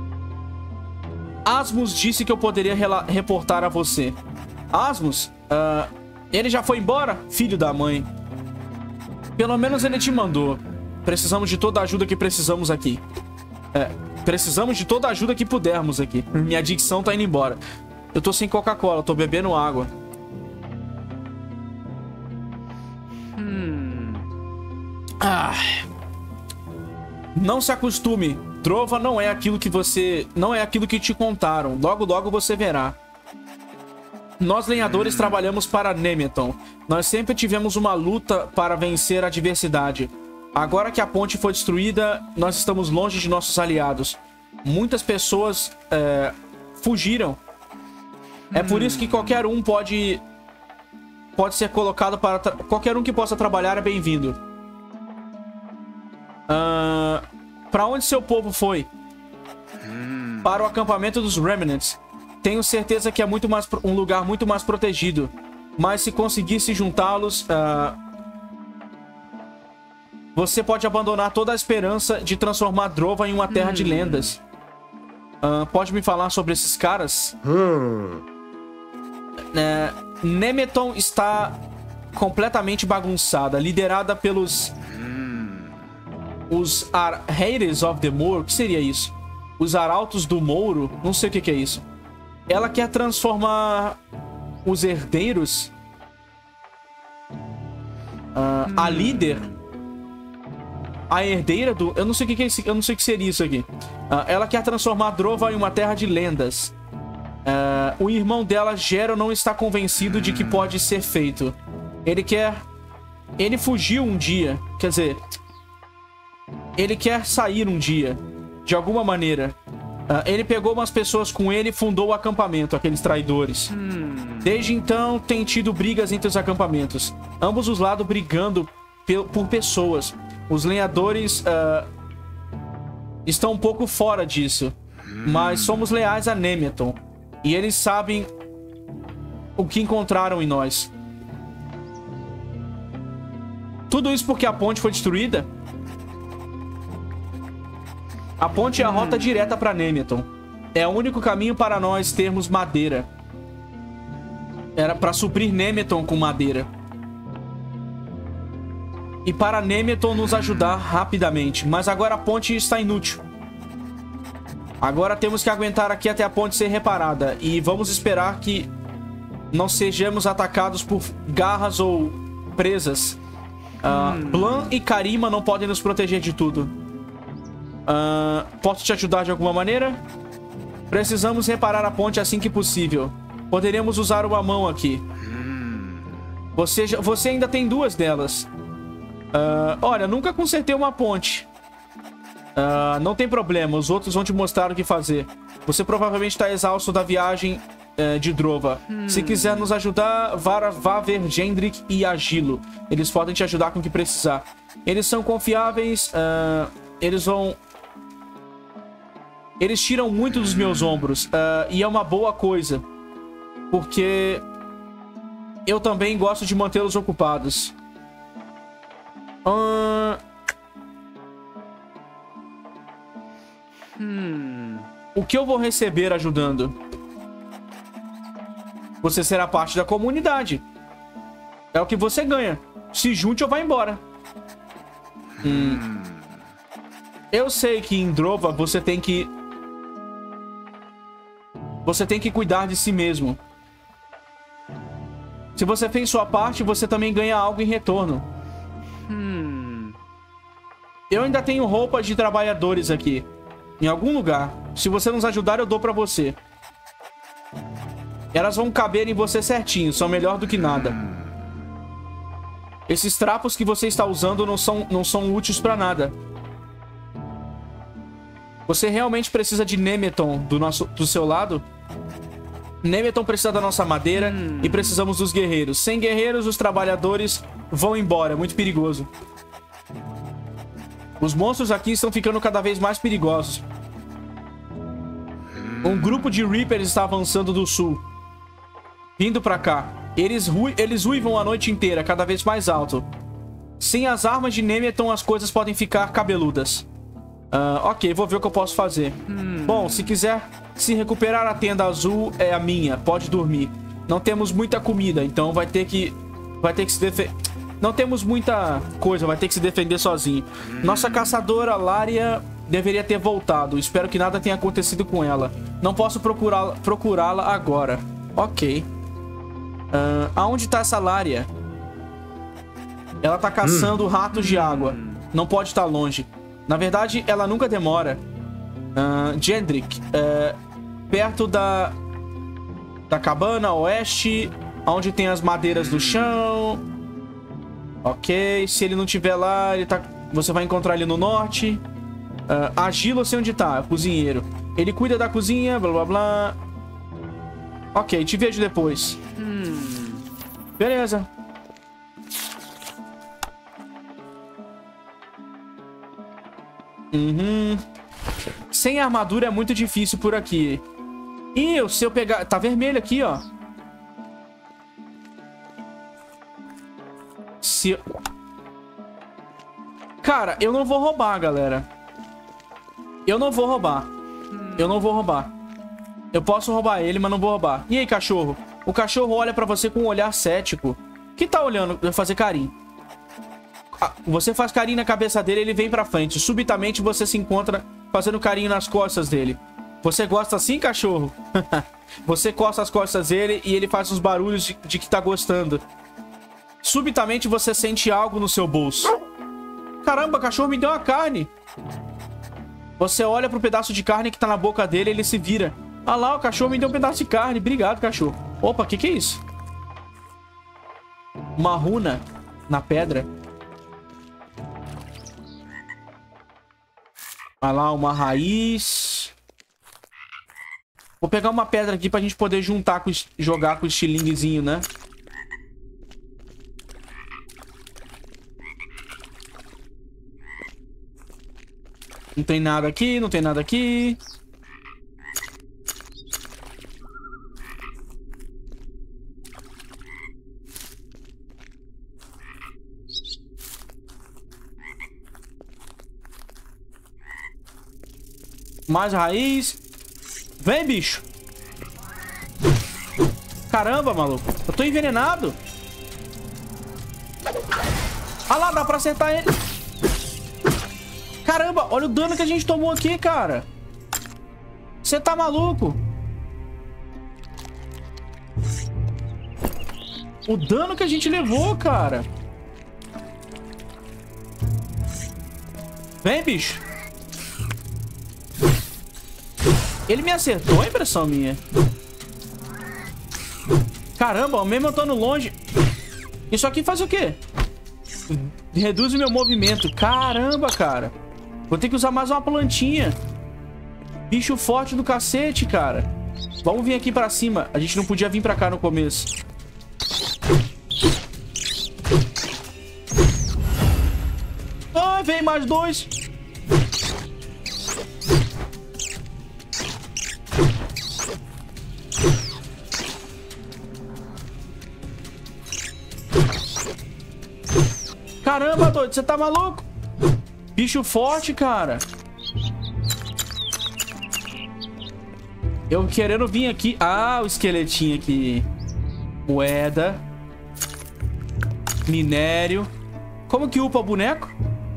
Asmus disse que eu poderia reportar a você. Asmus? Uh, ele já foi embora? Filho da mãe. Pelo menos ele te mandou. Precisamos de toda a ajuda que precisamos aqui. É, precisamos de toda a ajuda que pudermos aqui. Minha dicção tá indo embora. Eu tô sem Coca-Cola, tô bebendo água. Hum. Ah. Não se acostume. Drova não é aquilo que você... Não é aquilo que te contaram. Logo, logo você verá. Nós, lenhadores, hum. trabalhamos para Nemeton. Nós sempre tivemos uma luta para vencer a adversidade. Agora que a ponte foi destruída, nós estamos longe de nossos aliados. Muitas pessoas é, fugiram. É por isso que qualquer um pode... Pode ser colocado para... Qualquer um que possa trabalhar é bem-vindo. Uh, para onde seu povo foi? Hum. Para o acampamento dos Remnants. Tenho certeza que é muito mais, um lugar muito mais protegido. Mas se conseguisse juntá-los... Uh, você pode abandonar toda a esperança de transformar Drova em uma terra hum. de lendas. Uh, pode me falar sobre esses caras? Hum. Uh, Nemeton está completamente bagunçada. Liderada pelos... Hum. Os Arheiros of the Moor. O que seria isso? Os Arautos do Mouro? Não sei o que, que é isso. Ela quer transformar os herdeiros... Uh, hum. A líder... A herdeira do... Eu não sei o que, que é isso. Eu não sei o que seria isso aqui. Uh, ela quer transformar Drova em uma terra de lendas. Uh, o irmão dela, Gero, não está convencido de que pode ser feito. Ele quer... Ele fugiu um dia. Quer dizer... Ele quer sair um dia. De alguma maneira. Uh, ele pegou umas pessoas com ele e fundou o acampamento, aqueles traidores. Hum. Desde então, tem tido brigas entre os acampamentos. Ambos os lados brigando por pessoas. Os lenhadores uh, estão um pouco fora disso. Mas somos leais a Nemeton. E eles sabem o que encontraram em nós. Tudo isso porque a ponte foi destruída? A ponte é a rota direta para Nemeton. É o único caminho para nós termos madeira. Era para suprir Nemeton com madeira. E para Nemeton nos ajudar rapidamente. Mas agora a ponte está inútil. Agora temos que aguentar aqui até a ponte ser reparada. E vamos esperar que não sejamos atacados por garras ou presas. Uh, Blanc e Karima não podem nos proteger de tudo. Uh, posso te ajudar de alguma maneira? Precisamos reparar a ponte assim que possível. Poderíamos usar uma mão aqui. Você, já, você ainda tem duas delas. Uh, olha, nunca consertei uma ponte. Uh, não tem problema, os outros vão te mostrar o que fazer. Você provavelmente está exausto da viagem uh, de Drova. Hum. Se quiser nos ajudar, vá, vá ver Gendrik e Agilo. Eles podem te ajudar com o que precisar. Eles são confiáveis. Uh, eles vão... Eles tiram muito dos meus ombros. Uh, e é uma boa coisa. Porque eu também gosto de mantê-los ocupados. Uh... Hum. O que eu vou receber ajudando? Você será parte da comunidade. É o que você ganha. Se junte ou vai embora. Hum. Eu sei que em Drova você tem que... Você tem que cuidar de si mesmo. Se você fez sua parte, você também ganha algo em retorno. Hum. Eu ainda tenho roupas de trabalhadores aqui. Em algum lugar. Se você nos ajudar, eu dou pra você. Elas vão caber em você certinho. São melhor do que nada. Esses trapos que você está usando não são, não são úteis pra nada. Você realmente precisa de Nemeton do, nosso, do seu lado? Nemeton precisa da nossa madeira hum. e precisamos dos guerreiros. Sem guerreiros, os trabalhadores vão embora. É muito perigoso. Os monstros aqui estão ficando cada vez mais perigosos. Um grupo de Reapers está avançando do sul. Vindo pra cá. Eles, eles uivam a noite inteira, cada vez mais alto. Sem as armas de Nemeton, as coisas podem ficar cabeludas. Uh, ok, vou ver o que eu posso fazer. Hum. Bom, se quiser se recuperar, a tenda azul é a minha. Pode dormir. Não temos muita comida, então vai ter que... Vai ter que se defender... Não temos muita coisa, vai ter que se defender sozinho. Nossa caçadora, Lária, deveria ter voltado. Espero que nada tenha acontecido com ela. Não posso procurá-la procurá-la agora. Ok. Uh, aonde tá essa Lária? Ela tá caçando hum. ratos de água. Não pode estar longe. Na verdade, ela nunca demora. Uh, Gendrik, uh, perto da... Da cabana, oeste. Onde tem as madeiras do chão... Ok, se ele não estiver lá, ele tá... você vai encontrar ele no norte. Uh, Agilo, eu sei onde tá, cozinheiro. Ele cuida da cozinha, blá blá blá. Ok, te vejo depois. Hum. Beleza. Uhum. Sem armadura é muito difícil por aqui. Ih, se eu pegar... Tá vermelho aqui, ó. Se... Cara, eu não vou roubar, galera. Eu não vou roubar. Eu não vou roubar. Eu posso roubar ele, mas não vou roubar. E aí, cachorro? O cachorro olha pra você com um olhar cético. Que tá olhando? Vai fazer carinho. Ah, você faz carinho na cabeça dele, ele vem pra frente. Subitamente você se encontra fazendo carinho nas costas dele. Você gosta assim, cachorro? Você coça as costas dele e ele faz uns barulhos de, de que tá gostando. Subitamente você sente algo no seu bolso. Caramba, cachorro me deu uma carne. Você olha pro pedaço de carne que tá na boca dele e ele se vira. Ah lá, o cachorro me deu um pedaço de carne. Obrigado, cachorro. Opa, o que que é isso? Uma runa na pedra. Ah lá, uma raiz. Vou pegar uma pedra aqui pra gente poder juntar com, jogar com o estilinguezinho, né? Não tem nada aqui, não tem nada aqui. Mais raiz. Vem, bicho. Caramba, maluco. Eu tô envenenado. Ah lá, dá pra acertar ele. Caramba, olha o dano que a gente tomou aqui, cara. Você tá maluco? O dano que a gente levou, cara. Vem, bicho. Ele me acertou, a impressão minha. Caramba, mesmo eu estando longe. Isso aqui faz o quê? Reduz o meu movimento. Caramba, cara. Vou ter que usar mais uma plantinha. Bicho forte do cacete, cara. Vamos vir aqui pra cima. A gente não podia vir pra cá no começo. Ah, vem mais dois. Caramba, doido, você tá maluco? Bicho forte, cara. Eu querendo vir aqui. Ah, o esqueletinho aqui. Moeda. Minério. Como que upa o boneco?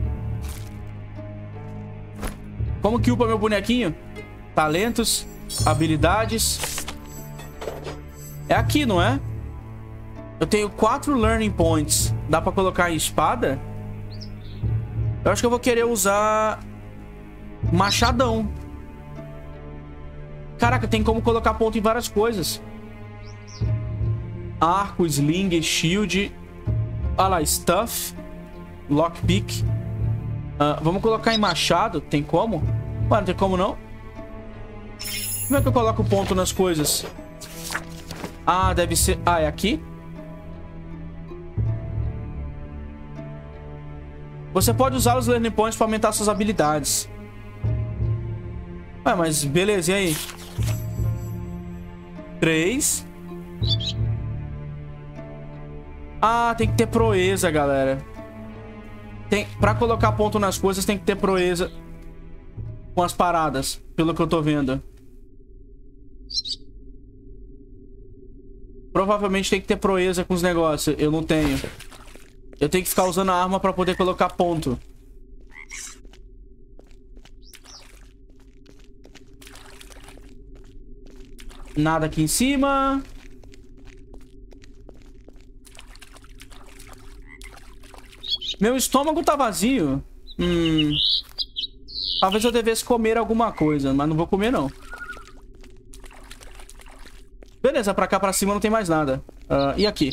Como que upa meu bonequinho? Talentos. Habilidades. É aqui, não é? Eu tenho quatro learning points. Dá pra colocar em espada? Eu acho que eu vou querer usar machadão. Caraca, tem como colocar ponto em várias coisas. Arco, sling, shield. Olha lá, stuff. Lockpick. Uh, vamos colocar em machado. Tem como? Ué, não tem como não? Como é que eu coloco ponto nas coisas? Ah, deve ser... Ah, é aqui? Você pode usar os learning points para aumentar suas habilidades. Ué, mas beleza, e aí? Três. Ah, tem que ter proeza, galera. Tem... Pra colocar ponto nas coisas, tem que ter proeza com as paradas, pelo que eu tô vendo. Provavelmente tem que ter proeza com os negócios. Eu não tenho. Eu tenho que ficar usando a arma pra poder colocar ponto. Nada aqui em cima. Meu estômago tá vazio. Hum... Talvez eu devesse comer alguma coisa, mas não vou comer, não. Beleza, pra cá pra cima não tem mais nada. Uh, e aqui?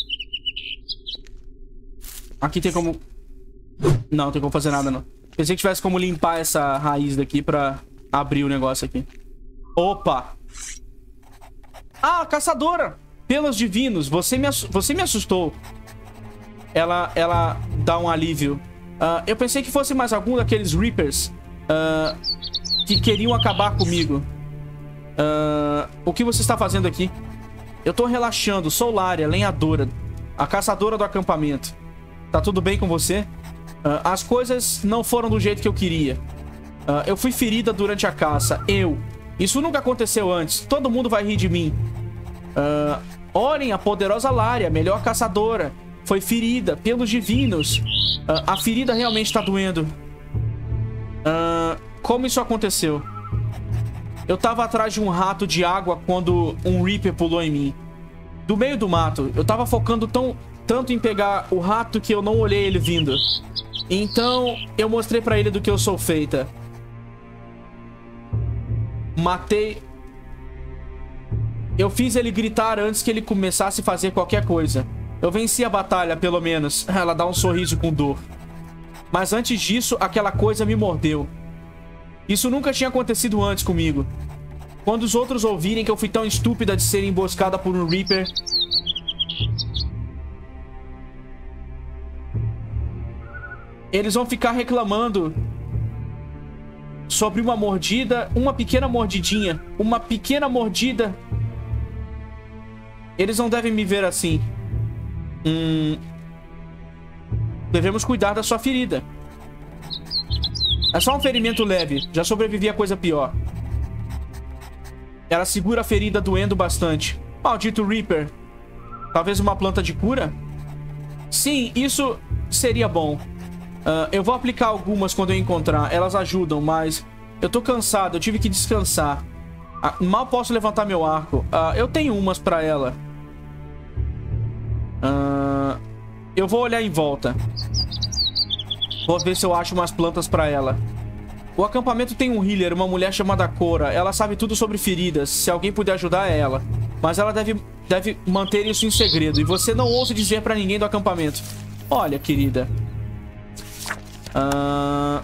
Aqui tem como... Não, não tem como fazer nada, não. Pensei que tivesse como limpar essa raiz daqui pra abrir o negócio aqui. Opa! Ah, caçadora! Pelos divinos, você me, ass... você me assustou. Ela, ela dá um alívio. Uh, eu pensei que fosse mais algum daqueles Reapers uh, que queriam acabar comigo. Uh, o que você está fazendo aqui? Eu tô relaxando. Sou Lária, lenhadora, a caçadora do acampamento. Tá tudo bem com você? Uh, as coisas não foram do jeito que eu queria. Uh, eu fui ferida durante a caça. Eu. Isso nunca aconteceu antes. Todo mundo vai rir de mim. Uh, olhem, a poderosa Lária, melhor caçadora, foi ferida pelos divinos. Uh, a ferida realmente tá doendo. Uh, como isso aconteceu? Eu tava atrás de um rato de água quando um Reaper pulou em mim. Do meio do mato. Eu tava focando tão, tanto em pegar o rato que eu não olhei ele vindo. Então, eu mostrei pra ele do que eu sou feita. Matei... Eu fiz ele gritar antes que ele começasse a fazer qualquer coisa. Eu venci a batalha, pelo menos. Ela dá um sorriso com dor. Mas antes disso, aquela coisa me mordeu. Isso nunca tinha acontecido antes comigo. Quando os outros ouvirem que eu fui tão estúpida de ser emboscada por um Reaper... eles vão ficar reclamando sobre uma mordida, uma pequena mordidinha, uma pequena mordida. Eles não devem me ver assim. Hum... Devemos cuidar da sua ferida. É só um ferimento leve. Já sobrevivi a coisa pior. Ela segura a ferida doendo bastante. Maldito Reaper. Talvez uma planta de cura? Sim, isso seria bom. Uh, eu vou aplicar algumas quando eu encontrar. Elas ajudam, mas... eu tô cansado, eu tive que descansar. Uh, mal posso levantar meu arco. Uh, eu tenho umas pra ela. Uh, eu vou olhar em volta. Vou ver se eu acho umas plantas pra ela. O acampamento tem um healer, uma mulher chamada Cora. Ela sabe tudo sobre feridas. Se alguém puder ajudar, é ela. Mas ela deve, deve manter isso em segredo. E você não ouse dizer pra ninguém do acampamento. Olha, querida. Uh...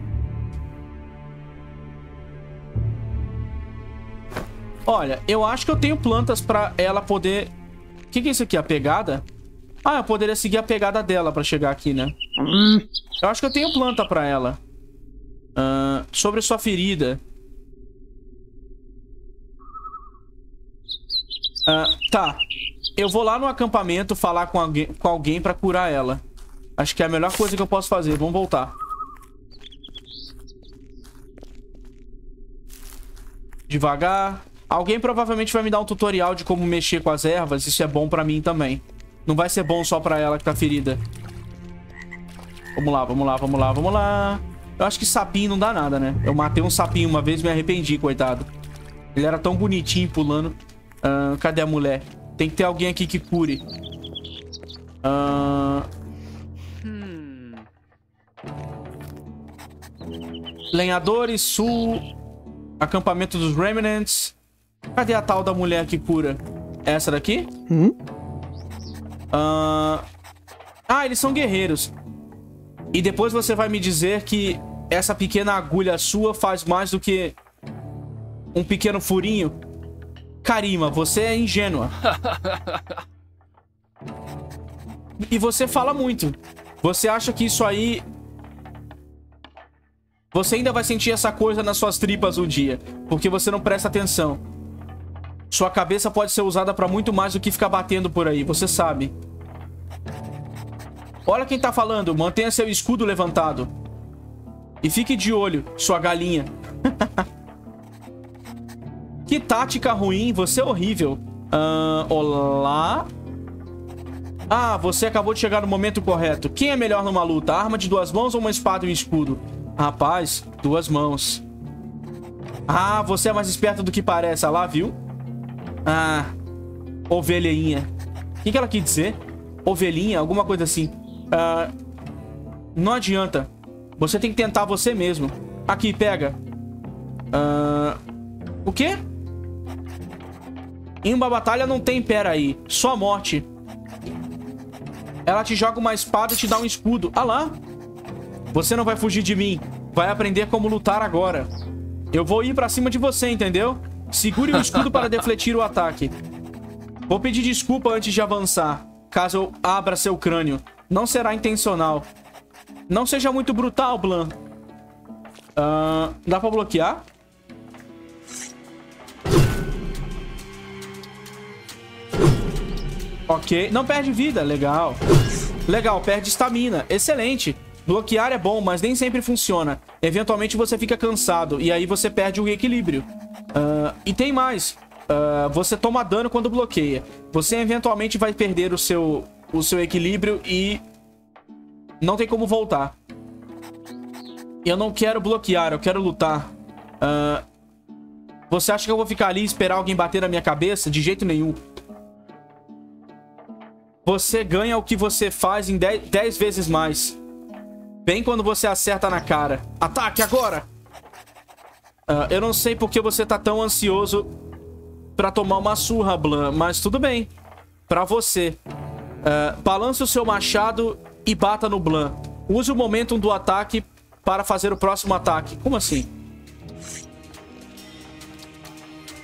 Olha, eu acho que eu tenho plantas pra ela poder... O que, que é isso aqui? A pegada? Ah, eu poderia seguir a pegada dela pra chegar aqui, né? Eu acho que eu tenho planta pra ela. Uh, sobre sua ferida. Uh, tá. Eu vou lá no acampamento falar com alguém, com alguém pra curar ela. Acho que é a melhor coisa que eu posso fazer. Vamos voltar. Devagar. Alguém provavelmente vai me dar um tutorial de como mexer com as ervas. Isso é bom pra mim também. Não vai ser bom só pra ela que tá ferida. Vamos lá, vamos lá, vamos lá, vamos lá. Eu acho que sapinho não dá nada, né? Eu matei um sapinho uma vez e me arrependi, coitado. Ele era tão bonitinho pulando. Uh, cadê a mulher? Tem que ter alguém aqui que cure. Uh... Hmm. Lenhadores, sul. Acampamento dos Remnants. Cadê a tal da mulher que cura? Essa daqui? Hum? Uh... Ah, eles são guerreiros. E depois você vai me dizer que essa pequena agulha sua faz mais do que um pequeno furinho. Karima, você é ingênua. E você fala muito. Você acha que isso aí... Você ainda vai sentir essa coisa nas suas tripas um dia. Porque você não presta atenção. Sua cabeça pode ser usada pra muito mais do que ficar batendo por aí. Você sabe. Olha quem tá falando. Mantenha seu escudo levantado. E fique de olho, sua galinha. Que tática ruim. Você é horrível. Uh, olá. Ah, você acabou de chegar no momento correto. Quem é melhor numa luta? Arma de duas mãos ou uma espada e um escudo? Rapaz, duas mãos. Ah, você é mais esperto do que parece. Ah lá, viu? Ah, ovelhinha. O que, que ela quis dizer? Ovelhinha? Alguma coisa assim. Uh, não adianta. Você tem que tentar você mesmo. Aqui, pega. Uh, o quê? Em uma batalha não tem pera aí. Só morte. Ela te joga uma espada e te dá um escudo. Ah lá. Você não vai fugir de mim. Vai aprender como lutar agora. Eu vou ir pra cima de você, entendeu? Segure o escudo para defletir o ataque. Vou pedir desculpa antes de avançar. Caso eu abra seu crânio. Não será intencional. Não seja muito brutal, Blanc. Uh, dá pra bloquear? Ok. Não perde vida. Legal. Legal. Perde estamina. Excelente. Bloquear é bom, mas nem sempre funciona. Eventualmente você fica cansado. E aí você perde o equilíbrio. Uh, e tem mais. Uh, você toma dano quando bloqueia. Você eventualmente vai perder o seu, o seu equilíbrio e não tem como voltar. Eu não quero bloquear, eu quero lutar. Uh, você acha que eu vou ficar ali e esperar alguém bater na minha cabeça? De jeito nenhum. Você ganha o que você faz em dez vezes mais. Bem quando você acerta na cara. Ataque agora! Uh, eu não sei porque você tá tão ansioso pra tomar uma surra, Blanc, mas tudo bem. Pra você. Uh, balance o seu machado e bata no Blanc. Use o momentum do ataque para fazer o próximo ataque. Como assim?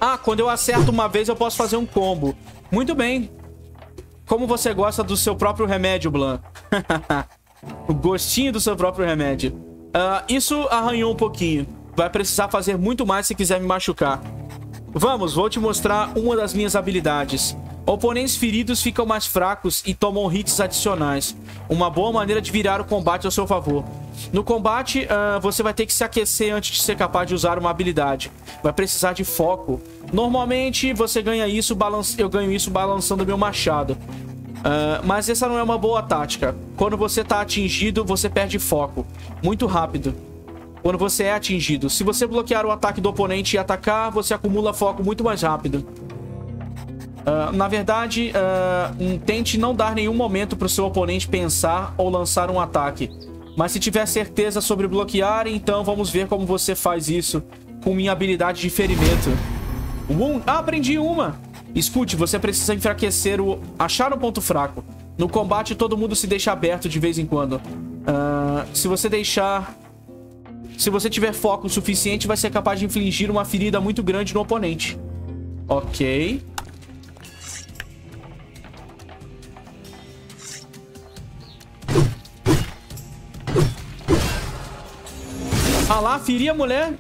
Ah, quando eu acerto uma vez eu posso fazer um combo. Muito bem. Como você gosta do seu próprio remédio, Blanc? O gostinho do seu próprio remédio. Uh, isso arranhou um pouquinho. Vai precisar fazer muito mais se quiser me machucar. Vamos, vou te mostrar uma das minhas habilidades. Oponentes feridos ficam mais fracos e tomam hits adicionais. Uma boa maneira de virar o combate ao seu favor. No combate, uh, você vai ter que se aquecer antes de ser capaz de usar uma habilidade. Vai precisar de foco. Normalmente, você ganha isso, balance... eu ganho isso balançando meu machado. Uh, mas essa não é uma boa tática. Quando você está atingido, você perde foco. Muito rápido. Quando você é atingido. Se você bloquear o ataque do oponente e atacar, você acumula foco muito mais rápido. Uh, na verdade, uh, tente não dar nenhum momento para o seu oponente pensar ou lançar um ataque. Mas se tiver certeza sobre bloquear, então vamos ver como você faz isso com minha habilidade de ferimento. Um... Ah, aprendi uma! Escute, você precisa enfraquecer o... achar um ponto fraco. No combate, todo mundo se deixa aberto de vez em quando. Uh, se você deixar... Se você tiver foco suficiente, vai ser capaz de infligir uma ferida muito grande no oponente. Ok. Ah lá, feri a mulher.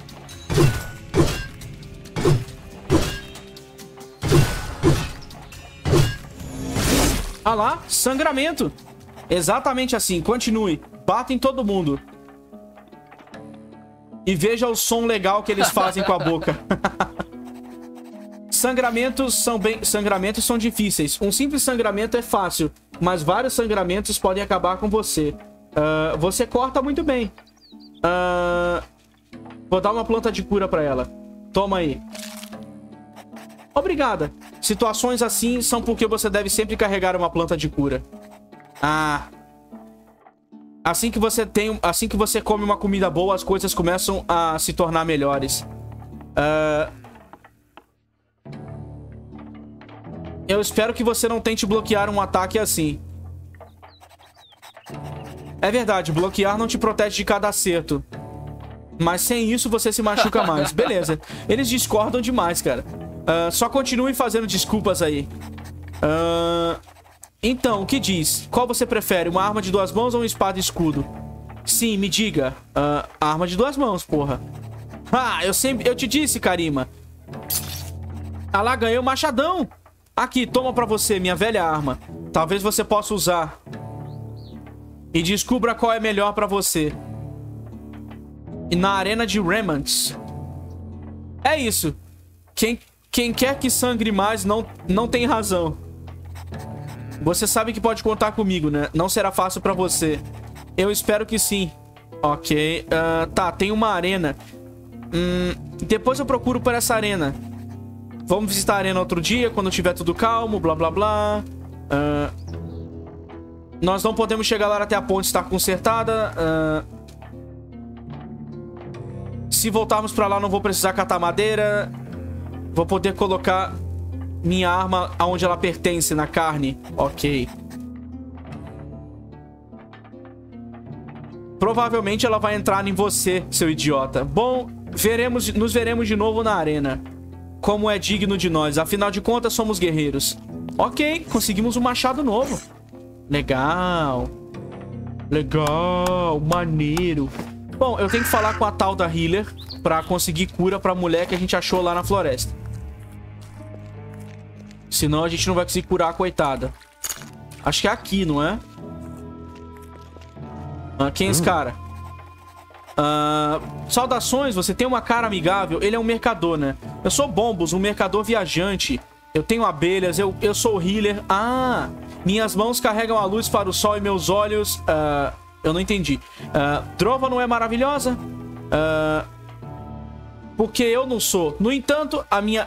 Ah lá, sangramento. Exatamente assim, continue. Bata em todo mundo. E veja o som legal que eles fazem com a boca. Sangramentos são bem... Sangramentos são difíceis. Um simples sangramento é fácil, mas vários sangramentos podem acabar com você. Uh, você corta muito bem. Uh... Vou dar uma planta de cura pra ela. Toma aí. Obrigada. Situações assim são porque você deve sempre carregar uma planta de cura. Ah... Assim que você tem, assim que você come uma comida boa, as coisas começam a se tornar melhores. Uh... Eu espero que você não tente bloquear um ataque assim. É verdade, bloquear não te protege de cada acerto. Mas sem isso você se machuca mais. Beleza. Eles discordam demais, cara. Uh, só continue fazendo desculpas aí. Ahn... Uh... Então, o que diz? Qual você prefere? Uma arma de duas mãos ou uma espada e escudo? Sim, me diga. Uh, arma de duas mãos, porra. Ah, eu sempre... Eu te disse, Karima. Ah lá, ganhei o machadão. Aqui, toma pra você, minha velha arma. Talvez você possa usar. E descubra qual é melhor pra você. E na arena de Remnants. É isso. Quem, quem quer que sangre mais não, não tem razão. Você sabe que pode contar comigo, né? Não será fácil pra você. Eu espero que sim. Ok. Uh, tá, tem uma arena. Hum, depois eu procuro por essa arena. Vamos visitar a arena outro dia, quando tiver tudo calmo, blá, blá, blá. Uh, nós não podemos chegar lá até a ponte estar consertada. Uh, se voltarmos pra lá, não vou precisar catar madeira. Vou poder colocar... minha arma aonde ela pertence, na carne. Ok. Provavelmente ela vai entrar em você, seu idiota. Bom, veremos, nos veremos de novo na arena. Como é digno de nós. Afinal de contas, somos guerreiros. Ok, conseguimos um machado novo. Legal. Legal, maneiro. Bom, eu tenho que falar com a tal da healer pra conseguir cura pra mulher que a gente achou lá na floresta. Senão a gente não vai conseguir curar a coitada. Acho que é aqui, não é? Ah, quem é esse cara? Ah, saudações, você tem uma cara amigável. Ele é um mercador, né? Eu sou Bombos, um mercador viajante. Eu tenho abelhas, eu, eu sou healer. Ah, minhas mãos carregam a luz para o sol e meus olhos... Ah, eu não entendi. Ah, Drova não é maravilhosa? Ah, porque eu não sou. No entanto, a minha...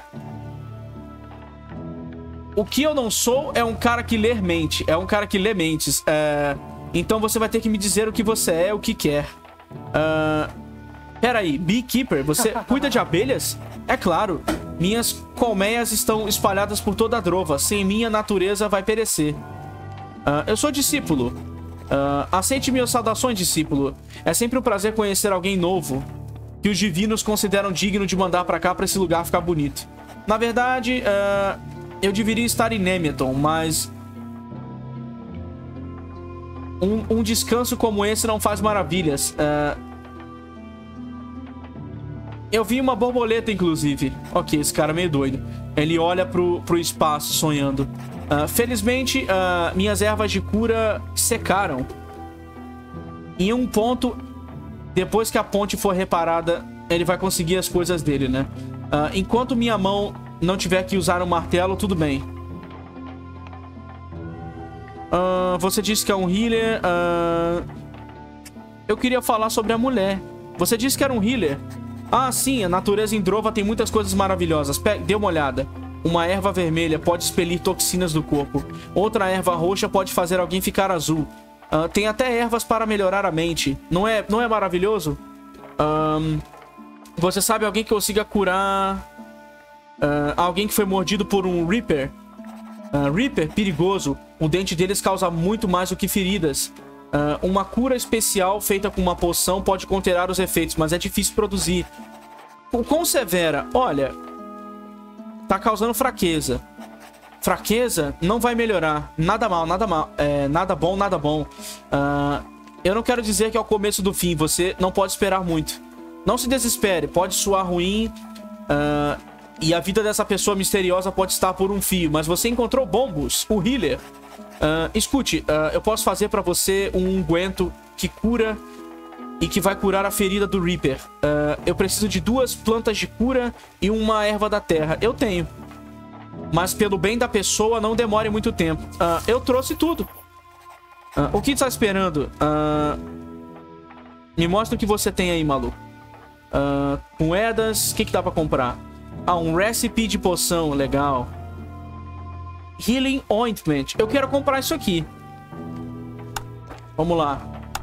O que eu não sou é um cara que lê mente. É um cara que lê mentes. É... Então você vai ter que me dizer o que você é, o que quer. Uh... Pera aí, Beekeeper, você cuida de abelhas? É claro. Minhas colmeias estão espalhadas por toda a Drova. Sem minha natureza vai perecer. Uh, eu sou discípulo. Uh, aceite minhas saudações, discípulo. É sempre um prazer conhecer alguém novo. que os divinos consideram digno de mandar pra cá, pra esse lugar ficar bonito. Na verdade, uh, eu deveria estar em Nemeton, mas... Um, um descanso como esse não faz maravilhas. Uh, eu vi uma borboleta, inclusive. Ok, esse cara é meio doido. Ele olha pro, pro espaço, sonhando. Uh, felizmente, uh, minhas ervas de cura secaram. Em um ponto, depois que a ponte for reparada, ele vai conseguir as coisas dele, né? Uh, enquanto minha mão não tiver que usar um martelo, tudo bem. Uh, você disse que é um healer. Uh... Eu queria falar sobre a mulher. Você disse que era um healer. Ah, sim, a natureza em Drova tem muitas coisas maravilhosas. Pe- Dê uma olhada. Uma erva vermelha pode expelir toxinas do corpo. Outra erva roxa pode fazer alguém ficar azul. Uh, tem até ervas para melhorar a mente. Não é, não é maravilhoso? Um, você sabe alguém que consiga curar... Uh, alguém que foi mordido por um Reaper? Uh, Reaper, perigoso. O dente deles causa muito mais do que feridas. Uh, uma cura especial feita com uma poção pode conter os efeitos, mas é difícil produzir. O quão severa? Olha, tá causando fraqueza. Fraqueza não vai melhorar. Nada mal, nada mal. É, nada bom, nada bom. Uh, eu não quero dizer que é o começo do fim. Você não pode esperar muito. Não se desespere. Pode soar ruim. Uh, e a vida dessa pessoa misteriosa pode estar por um fio. Mas você encontrou Bombus, o healer. Uh, escute, uh, eu posso fazer pra você um unguento que cura e que vai curar a ferida do Reaper. Uh, eu preciso de duas plantas de cura e uma erva da terra. Eu tenho. Mas pelo bem da pessoa, não demore muito tempo. Uh, eu trouxe tudo. Uh, o que está esperando? Uh, me mostra o que você tem aí, maluco. Uh, moedas. O que, que dá pra comprar? Ah, um recipe de poção. Legal. Healing Ointment. Eu quero comprar isso aqui. Vamos lá.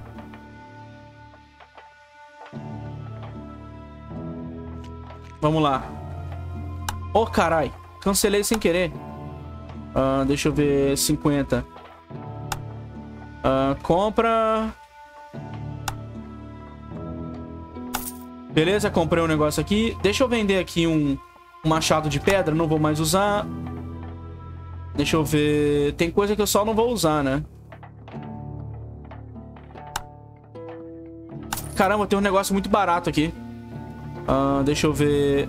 Vamos lá. Oh, carai. Cancelei sem querer. Uh, deixa eu ver. cinquenta. Uh, compra. Beleza, comprei um negócio aqui. Deixa eu vender aqui um, um machado de pedra. Não vou mais usar. Deixa eu ver... Tem coisa que eu só não vou usar, né? Caramba, tem um negócio muito barato aqui. Uh, deixa eu ver...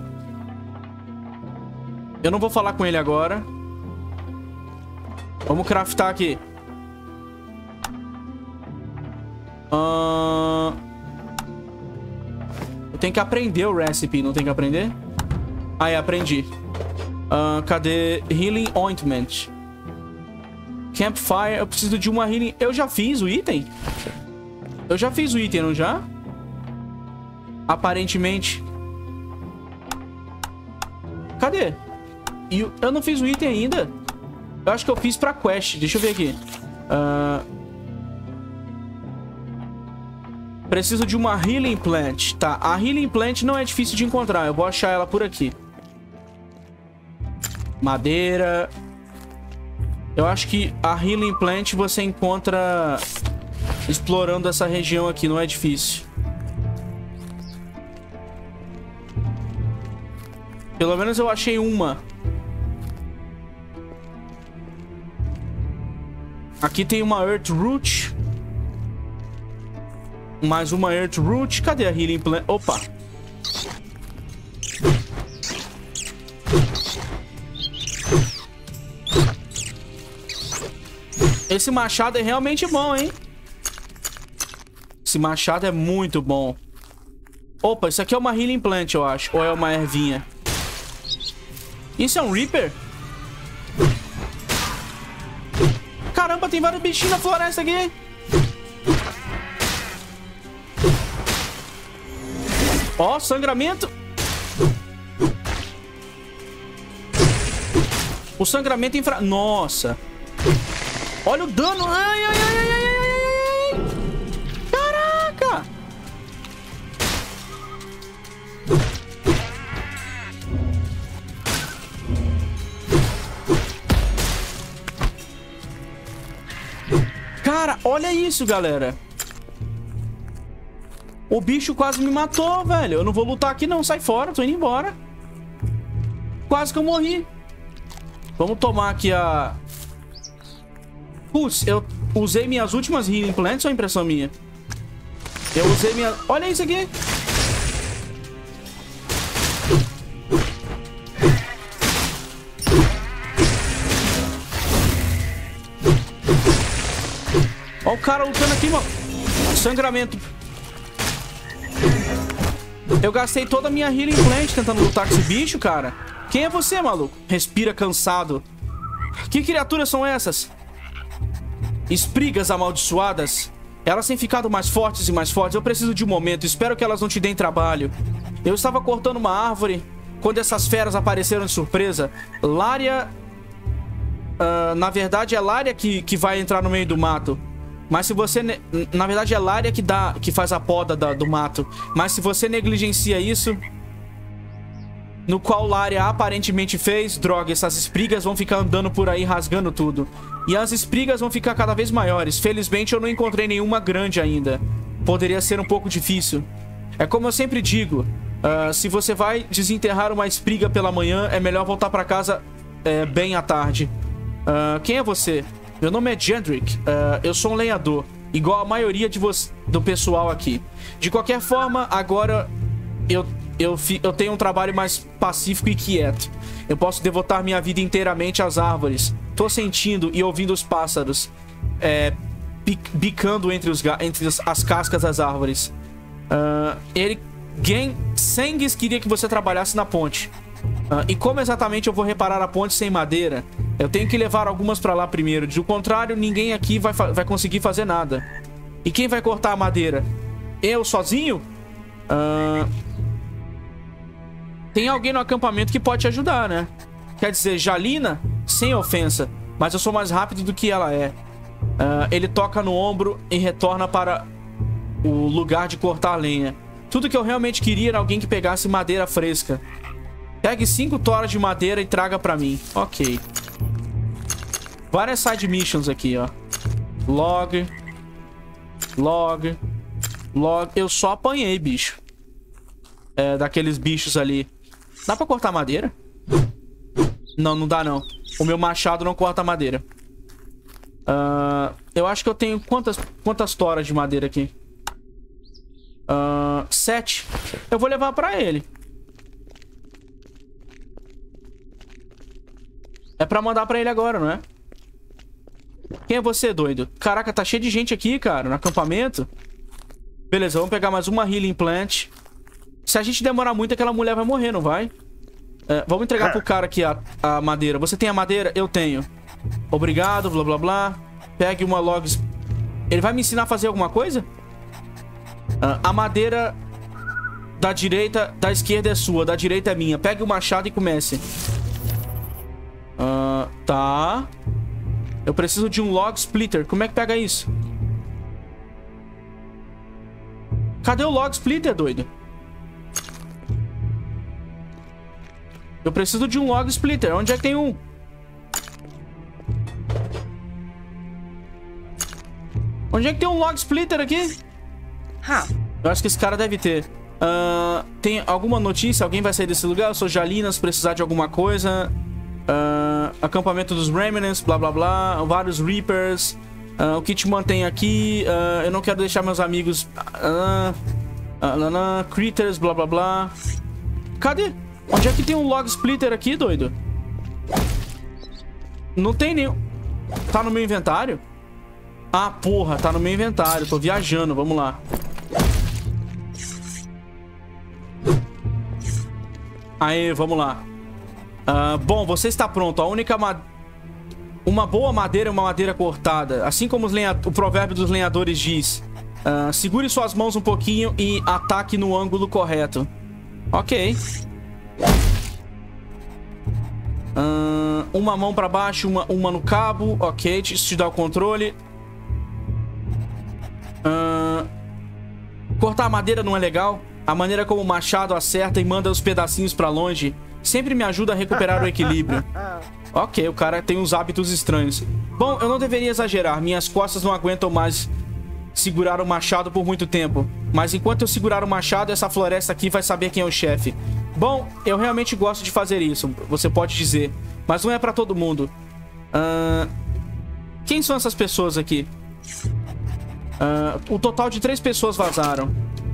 Eu não vou falar com ele agora. Vamos craftar aqui. Uh... Eu tenho que aprender o recipe, não tem que aprender? Ah, é, aprendi. Uh, cadê? Healing Ointment. Campfire. Eu preciso de uma healing... Eu já fiz o item? Eu já fiz o item, não já? Aparentemente. Cadê? Eu, eu não fiz o item ainda. Eu acho que eu fiz pra quest. Deixa eu ver aqui. Uh... Preciso de uma Healing Plant. Tá, a Healing Plant não é difícil de encontrar. Eu vou achar ela por aqui. Madeira. Eu acho que a Healing Plant você encontra explorando essa região aqui, não é difícil. Pelo menos eu achei uma. Aqui tem uma Earth Root. Mais uma Earth Root. Cadê a Healing Plant? Opa. Esse machado é realmente bom, hein? Esse machado é muito bom. Opa, isso aqui é uma Healing Plant, eu acho. Ou é uma ervinha? Isso é um Reaper? Caramba, tem vários bichinhos na floresta aqui. Ó, sangramento. O sangramento infra... Nossa. Olha o dano. Ai, ai, ai, ai, ai, ai. Caraca. Cara, olha isso, galera. O bicho quase me matou, velho. Eu não vou lutar aqui não. Sai fora, tô indo embora. Quase que eu morri. Vamos tomar aqui a... Putz, eu usei minhas últimas healing plants ou é impressão minha? Eu usei minha... Olha isso aqui. Olha o cara lutando aqui, mano. Sangramento. Eu gastei toda a minha healing plant tentando lutar com esse bicho, cara. Quem é você, maluco? Respira cansado. Que criaturas são essas? Esprigas amaldiçoadas. Elas têm ficado mais fortes e mais fortes. Eu preciso de um momento. Espero que elas não te deem trabalho. Eu estava cortando uma árvore quando essas feras apareceram de surpresa. Lária... Uh, na verdade, é Lária que, que vai entrar no meio do mato. Mas se você... Na verdade, é Lária que, dá, que faz a poda da, do mato. Mas se você negligencia isso... No qual Lária aparentemente fez... Droga, essas espigas vão ficar andando por aí rasgando tudo. E as espigas vão ficar cada vez maiores. Felizmente eu não encontrei nenhuma grande ainda. Poderia ser um pouco difícil. É como eu sempre digo. Uh, se você vai desenterrar uma espiga pela manhã... É melhor voltar pra casa é, bem à tarde. Uh, quem é você? Meu nome é Jendrik. Uh, eu sou um lenhador. Igual a maioria de você, do pessoal aqui. De qualquer forma, agora... Eu... Eu, eu tenho um trabalho mais pacífico e quieto. Eu posso devotar minha vida inteiramente às árvores. Tô sentindo e ouvindo os pássaros é, bicando entre, os, entre as cascas das árvores. Uh, ele... Gen Sengues queria que você trabalhasse na ponte. Uh, e como exatamente eu vou reparar a ponte sem madeira? Eu tenho que levar algumas pra lá primeiro. Do contrário, ninguém aqui vai, vai conseguir fazer nada. E quem vai cortar a madeira? Eu sozinho? Ahn... Uh... Tem alguém no acampamento que pode te ajudar, né? Quer dizer, Jalina, sem ofensa, mas eu sou mais rápido do que ela é. Uh, ele toca no ombro e retorna para o lugar de cortar a lenha. Tudo que eu realmente queria era alguém que pegasse madeira fresca. Pegue cinco toras de madeira e traga pra mim. Ok. Várias side missions aqui, ó. Log. Log. Log. Eu só apanhei, bicho. É, daqueles bichos ali. Dá pra cortar madeira? Não, não dá não. O meu machado não corta madeira. Uh, eu acho que eu tenho... Quantas, quantas toras de madeira aqui? Uh, sete. Eu vou levar pra ele. É pra mandar pra ele agora, não é? Quem é você, doido? Caraca, tá cheio de gente aqui, cara, no acampamento. Beleza, vamos pegar mais uma healing plant. Se a gente demorar muito, aquela mulher vai morrer, não vai? É, vamos entregar pro cara aqui a, a madeira. Você tem a madeira? Eu tenho. Obrigado, blá blá blá. Pegue uma logs. Ele vai me ensinar a fazer alguma coisa? Uh, a madeira da direita, da esquerda é sua, da direita é minha. Pegue o machado e comece. Uh, tá. Eu preciso de um log splitter. Como é que pega isso? Cadê o log splitter, doido? Eu preciso de um log splitter. Onde é que tem um? Onde é que tem um log splitter aqui? Eu acho que esse cara deve ter. Uh, tem alguma notícia? Alguém vai sair desse lugar? Eu sou Jalina, se precisar de alguma coisa. Uh, acampamento dos Remnants, blá blá blá. Vários Reapers. Uh, o que te mantém aqui? Uh, eu não quero deixar meus amigos... Uh, uh, uh, uh, critters, blá blá blá. Cadê? Onde é que tem um log splitter aqui, doido? Não tem nenhum. Tá no meu inventário? Ah, porra, tá no meu inventário. Tô viajando, vamos lá. Aê, vamos lá. Uh, bom, você está pronto. A única ma... Uma boa madeira é uma madeira cortada. Assim como os lenha... o provérbio dos lenhadores diz. Uh, segure suas mãos um pouquinho e ataque no ângulo correto. Ok. Uh, uma mão pra baixo, uma, uma no cabo. Ok, isso te dá o controle. Uh, cortar a madeira não é legal. A maneira como o machado acerta e manda os pedacinhos pra longe sempre me ajuda a recuperar o equilíbrio. Ok, o cara tem uns hábitos estranhos. Bom, eu não deveria exagerar. Minhas costas não aguentam mais segurar o machado por muito tempo. Mas enquanto eu segurar o machado, essa floresta aqui vai saber quem é o chefe. Bom, eu realmente gosto de fazer isso, você pode dizer. Mas não é pra todo mundo. Uh, quem são essas pessoas aqui? Uh, o total de três pessoas vazaram.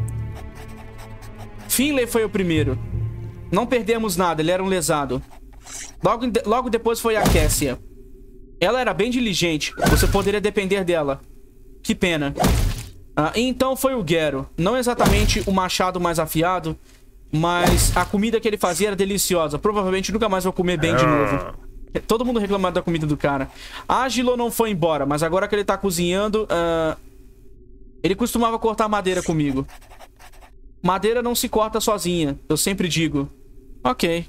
Finlay foi o primeiro. Não perdemos nada, ele era um lesado. Logo, logo depois foi a Cassia. Ela era bem diligente, você poderia depender dela. Que pena. Uh, e então foi o Gero. Não exatamente o machado mais afiado, mas a comida que ele fazia era deliciosa. Provavelmente nunca mais vou comer bem de novo. Todo mundo reclamando da comida do cara. Ágilo não foi embora, mas agora que ele tá cozinhando... Uh, ele costumava cortar madeira comigo. Madeira não se corta sozinha, eu sempre digo. Ok.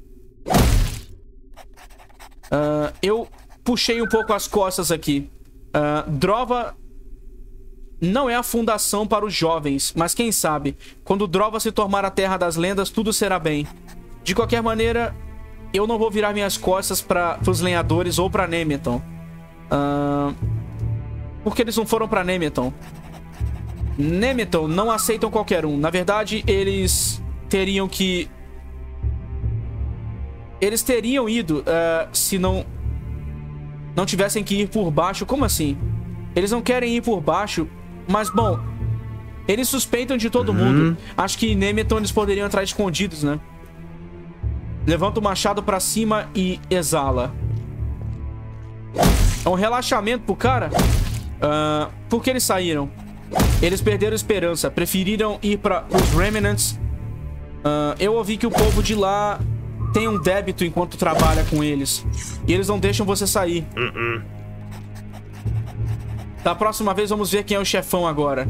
Uh, eu puxei um pouco as costas aqui. Uh, Drova não é a fundação para os jovens, mas quem sabe, quando Drova se tornar a terra das lendas, tudo será bem. De qualquer maneira, eu não vou virar minhas costas para os lenhadores ou para Nemeton. Uh, porque eles não foram para Nemeton. Nemeton não aceitam qualquer um. Na verdade, eles teriam que... Eles teriam ido uh, se não... Não tivessem que ir por baixo. Como assim? Eles não querem ir por baixo. Mas, bom... Eles suspeitam de todo uhum. mundo. Acho que em Nemeton eles poderiam entrar escondidos, né? Levanta o machado pra cima e exala. É um relaxamento pro cara. Uh, por que eles saíram? Eles perderam esperança. Preferiram ir para os Remnants. Uh, eu ouvi que o povo de lá tem um débito enquanto trabalha com eles. E eles não deixam você sair. Uh-uh. Da próxima vez vamos ver quem é o chefão agora.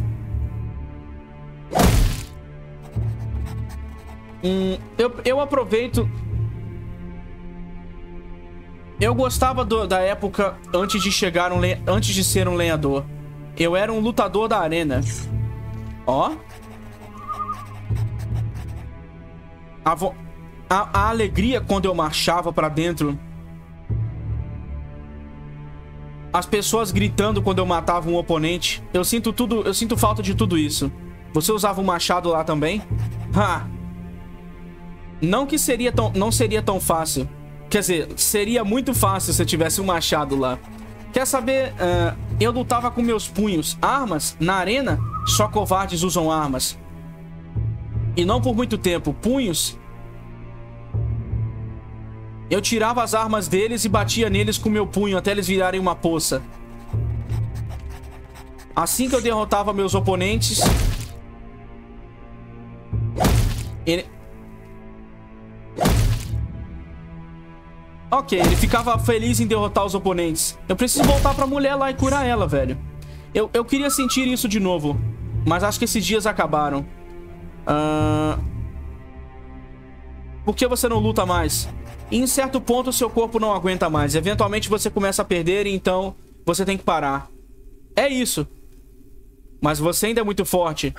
Hum, eu, eu aproveito... Eu gostava do, da época antes de chegar um le... antes de ser um lenhador. Eu era um lutador da arena. Ó. A, vo... a, a alegria quando eu marchava pra dentro. As pessoas gritando quando eu matava um oponente. Eu sinto tudo, eu sinto falta de tudo isso. Você usava um machado lá também? Ha! Não que seria tão, não seria tão fácil. Quer dizer, seria muito fácil se eu tivesse um machado lá. Quer saber? Uh, eu lutava com meus punhos. Armas, na arena, só covardes usam armas. E não por muito tempo. Punhos... Eu tirava as armas deles e batia neles com meu punho até eles virarem uma poça. Assim que eu derrotava meus oponentes... Ele... Ok, ele ficava feliz em derrotar os oponentes. Eu preciso voltar pra mulher lá e curar ela, velho. Eu, eu queria sentir isso de novo. Mas acho que esses dias acabaram. Uh... Por que você não luta mais? Em certo ponto, seu corpo não aguenta mais. Eventualmente você começa a perder e então você tem que parar. É isso. Mas você ainda é muito forte.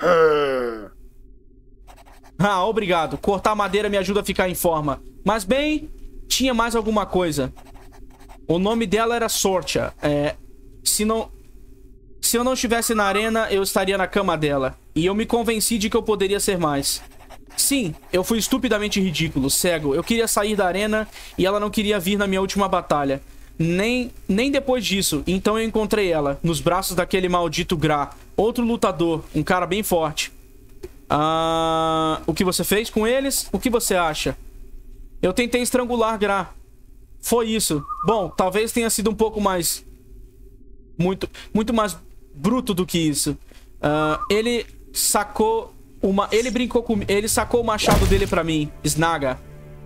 Ah, obrigado. Cortar madeira me ajuda a ficar em forma. Mas bem... Tinha mais alguma coisa. O nome dela era Sortia. É, se não... Se eu não estivesse na arena, eu estaria na cama dela. E eu me convenci de que eu poderia ser mais. Sim, eu fui estupidamente ridículo, cego. Eu queria sair da arena e ela não queria vir na minha última batalha. Nem, nem depois disso. Então eu encontrei ela, nos braços daquele maldito Gra. Outro lutador, um cara bem forte. Ah, o que você fez com eles? O que você acha? Eu tentei estrangular Gra. Foi isso. Bom, talvez tenha sido um pouco mais... Muito, muito mais bruto do que isso. Uh, ele sacou uma... Ele brincou com... Ele sacou o machado dele pra mim. Snaga.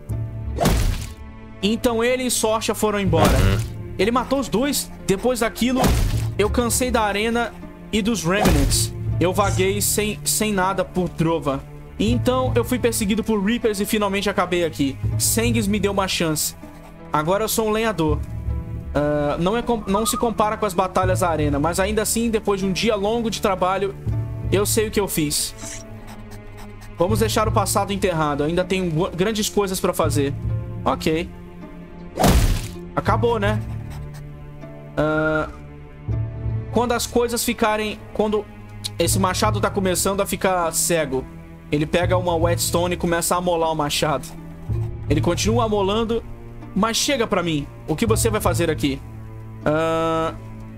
Então ele e Sortia foram embora. Ele matou os dois. Depois daquilo, eu cansei da arena e dos Remnants. Eu vaguei sem, sem nada por Drova. E então eu fui perseguido por Reapers e finalmente acabei aqui. Sengs me deu uma chance. Agora eu sou um lenhador. Uh, não, é não se compara com as batalhas da arena, mas ainda assim, depois de um dia longo de trabalho, eu sei o que eu fiz. Vamos deixar o passado enterrado. Ainda tenho grandes coisas pra fazer. Ok. Acabou, né? Uh, quando as coisas ficarem... Quando... esse machado tá começando a ficar cego. Ele pega uma whetstone e começa a amolar o machado. Ele continua amolando, mas chega pra mim. O que você vai fazer aqui? Uh...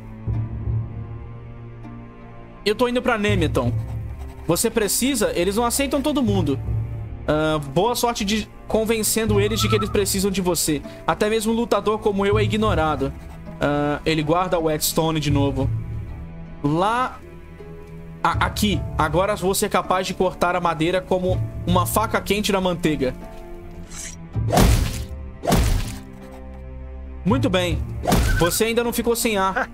Eu tô indo pra Nemeton. Você precisa? Eles não aceitam todo mundo. Uh, boa sorte de convencendo eles de que eles precisam de você. Até mesmo um lutador como eu é ignorado. Uh, ele guarda o whetstone de novo. Lá... A aqui. Agora vou ser capaz de cortar a madeira como uma faca quente na manteiga. Muito bem. Você ainda não ficou sem ar.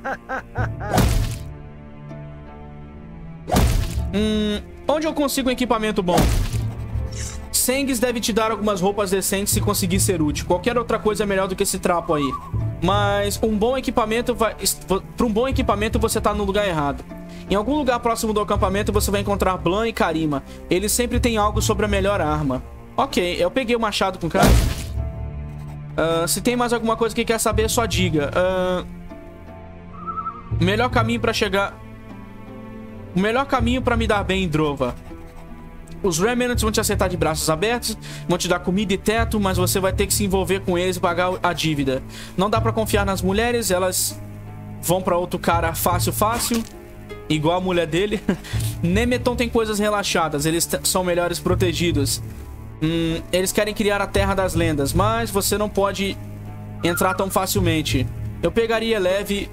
Hum, onde eu consigo um equipamento bom? Sengs deve te dar algumas roupas decentes se conseguir ser útil. Qualquer outra coisa é melhor do que esse trapo aí. Mas um bom equipamento vai... Para um bom equipamento você tá no lugar errado. Em algum lugar próximo do acampamento você vai encontrar Blanc e Karima. Eles sempre têm algo sobre a melhor arma. Ok, eu peguei o machado com o cara. Uh, se tem mais alguma coisa que quer saber, só diga. Uh, melhor caminho pra chegar... O melhor caminho pra me dar bem em Drova. Os Remnants vão te aceitar de braços abertos, vão te dar comida e teto, mas você vai ter que se envolver com eles e pagar a dívida. Não dá pra confiar nas mulheres, elas vão pra outro cara fácil, fácil. Igual a mulher dele. Nemeton tem coisas relaxadas, eles são melhores protegidos. Hum, eles querem criar a Terra das Lendas, mas você não pode entrar tão facilmente. Eu pegaria leve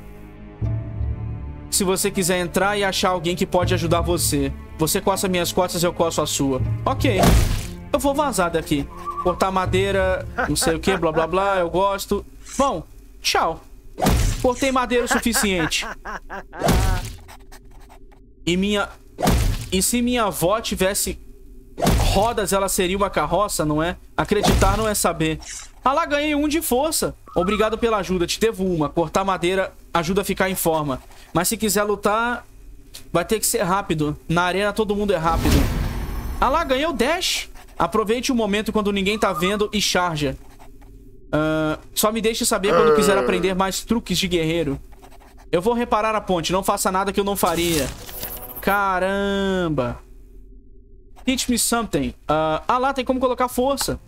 se você quiser entrar e achar alguém que pode ajudar você. Você coça minhas costas, eu coço a sua. Ok. Eu vou vazar daqui. Cortar madeira, não sei o que, blá blá blá, eu gosto. Bom, tchau. Cortei madeira o suficiente. E minha... E se minha avó tivesse rodas, ela seria uma carroça, não é? Acreditar não é saber. Ah lá, ganhei um de força. Obrigado pela ajuda, te devo uma. Cortar madeira ajuda a ficar em forma. Mas se quiser lutar, vai ter que ser rápido. Na arena todo mundo é rápido. Ah lá, ganhei o dash. Aproveite o momento quando ninguém tá vendo e charja. Uh, só me deixe saber quando quiser aprender mais truques de guerreiro. Eu vou reparar a ponte, não faça nada que eu não faria. Caramba. Teach me something. Uh, ah lá, tem como colocar força.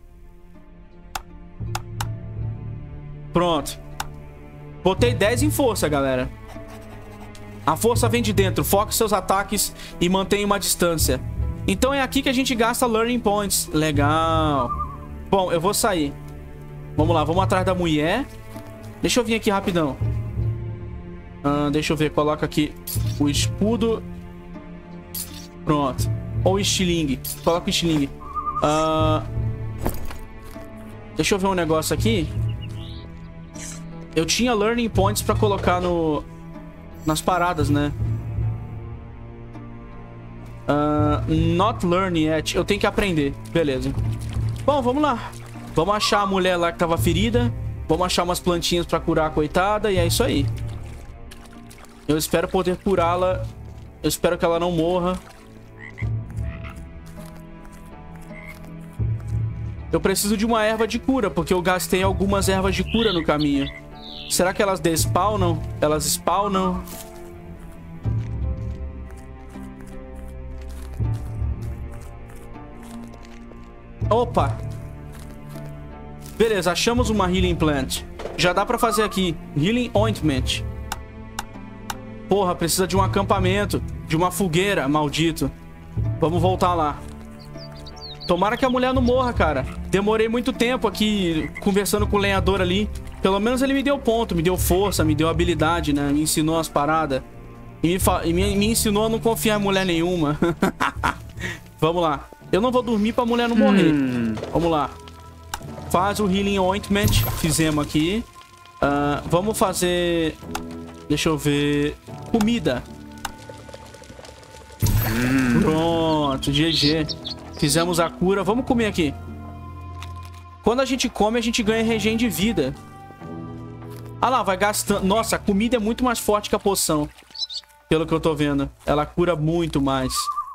Pronto. Botei dez em força, galera. A força vem de dentro. Foque seus ataques e mantenha uma distância. Então é aqui que a gente gasta Learning Points. Legal. Bom, eu vou sair. Vamos lá, vamos atrás da mulher. Deixa eu vir aqui rapidão. Ah, deixa eu ver, coloca aqui o escudo. Pronto. Ou o estilingue. Coloca o estilingue. Ah, deixa eu ver um negócio aqui. Eu tinha Learning Points pra colocar no... nas paradas, né? Uh, not learn yet. Eu tenho que aprender. Beleza. Bom, vamos lá. Vamos achar a mulher lá que tava ferida. Vamos achar umas plantinhas pra curar a coitada. E é isso aí. Eu espero poder curá-la. Eu espero que ela não morra. Eu preciso de uma erva de cura, porque eu gastei algumas ervas de cura no caminho. Será que elas despawnam? Elas spawnam? Opa! Beleza, achamos uma Healing Plant. Já dá pra fazer aqui. Healing Ointment. Porra, precisa de um acampamento. De uma fogueira, maldito. Vamos voltar lá. Tomara que a mulher não morra, cara. Demorei muito tempo aqui conversando com o lenhador ali. Pelo menos ele me deu ponto, me deu força, me deu habilidade, né? Me ensinou as paradas. E me, fa... e me, me ensinou a não confiar em mulher nenhuma. Vamos lá. Eu não vou dormir pra mulher não morrer. Hum. Vamos lá. Faz o Healing Ointment. Fizemos aqui. Uh, vamos fazer... Deixa eu ver... Comida. Hum. Pronto, G G. Fizemos a cura. Vamos comer aqui. Quando a gente come, a gente ganha regen de vida. Ah lá, vai gastando... Nossa, a comida é muito mais forte que a poção. Pelo que eu tô vendo. Ela cura muito mais.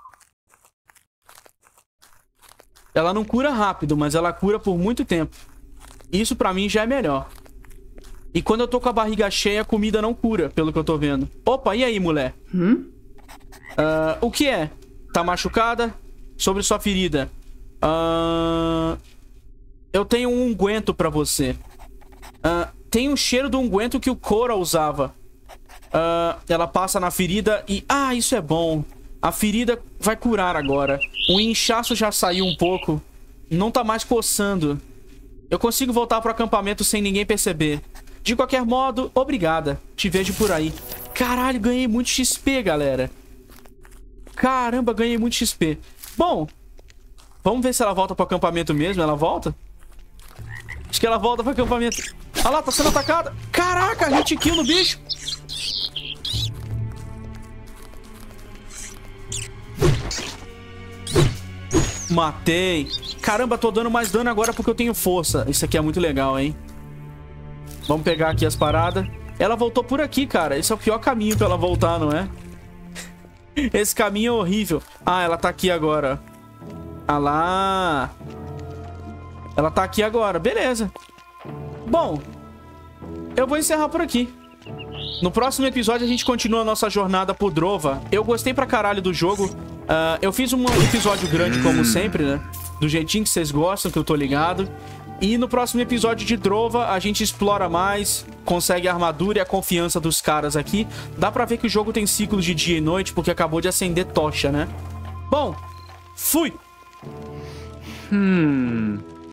Ela não cura rápido, mas ela cura por muito tempo. Isso pra mim já é melhor. E quando eu tô com a barriga cheia, a comida não cura, pelo que eu tô vendo. Opa, e aí, mulher? Hum? Uh, o que é? Tá machucada? Sobre sua ferida. Uh, eu tenho um unguento pra você. Uh, tem um cheiro do unguento que o Cora usava. Uh, ela passa na ferida e... Ah, isso é bom. A ferida vai curar agora. O inchaço já saiu um pouco. Não tá mais coçando. Eu consigo voltar pro acampamento sem ninguém perceber. De qualquer modo, obrigada. Te vejo por aí. Caralho, ganhei muito X P, galera. Caramba, ganhei muito X P. Bom, vamos ver se ela volta pro acampamento mesmo. Ela volta? Acho que ela volta pro acampamento. Olha lá, tá sendo atacada. Caraca, hit kill no bicho. Matei. Caramba, tô dando mais dano agora porque eu tenho força. Isso aqui é muito legal, hein? Vamos pegar aqui as paradas. Ela voltou por aqui, cara. Esse é o pior caminho pra ela voltar, não é? Esse caminho é horrível. Ah, ela tá aqui agora. Ah lá. Ela tá aqui agora. Beleza. Bom, eu vou encerrar por aqui. No próximo episódio a gente continua a nossa jornada por Drova. Eu gostei pra caralho do jogo. Uh, eu fiz um episódio grande como sempre, né? Do jeitinho que vocês gostam, que eu tô ligado. E no próximo episódio de Drova a gente explora mais, consegue a armadura e a confiança dos caras aqui. Dá pra ver que o jogo tem ciclos de dia e noite porque acabou de acender tocha, né? Bom, fui! Hmm...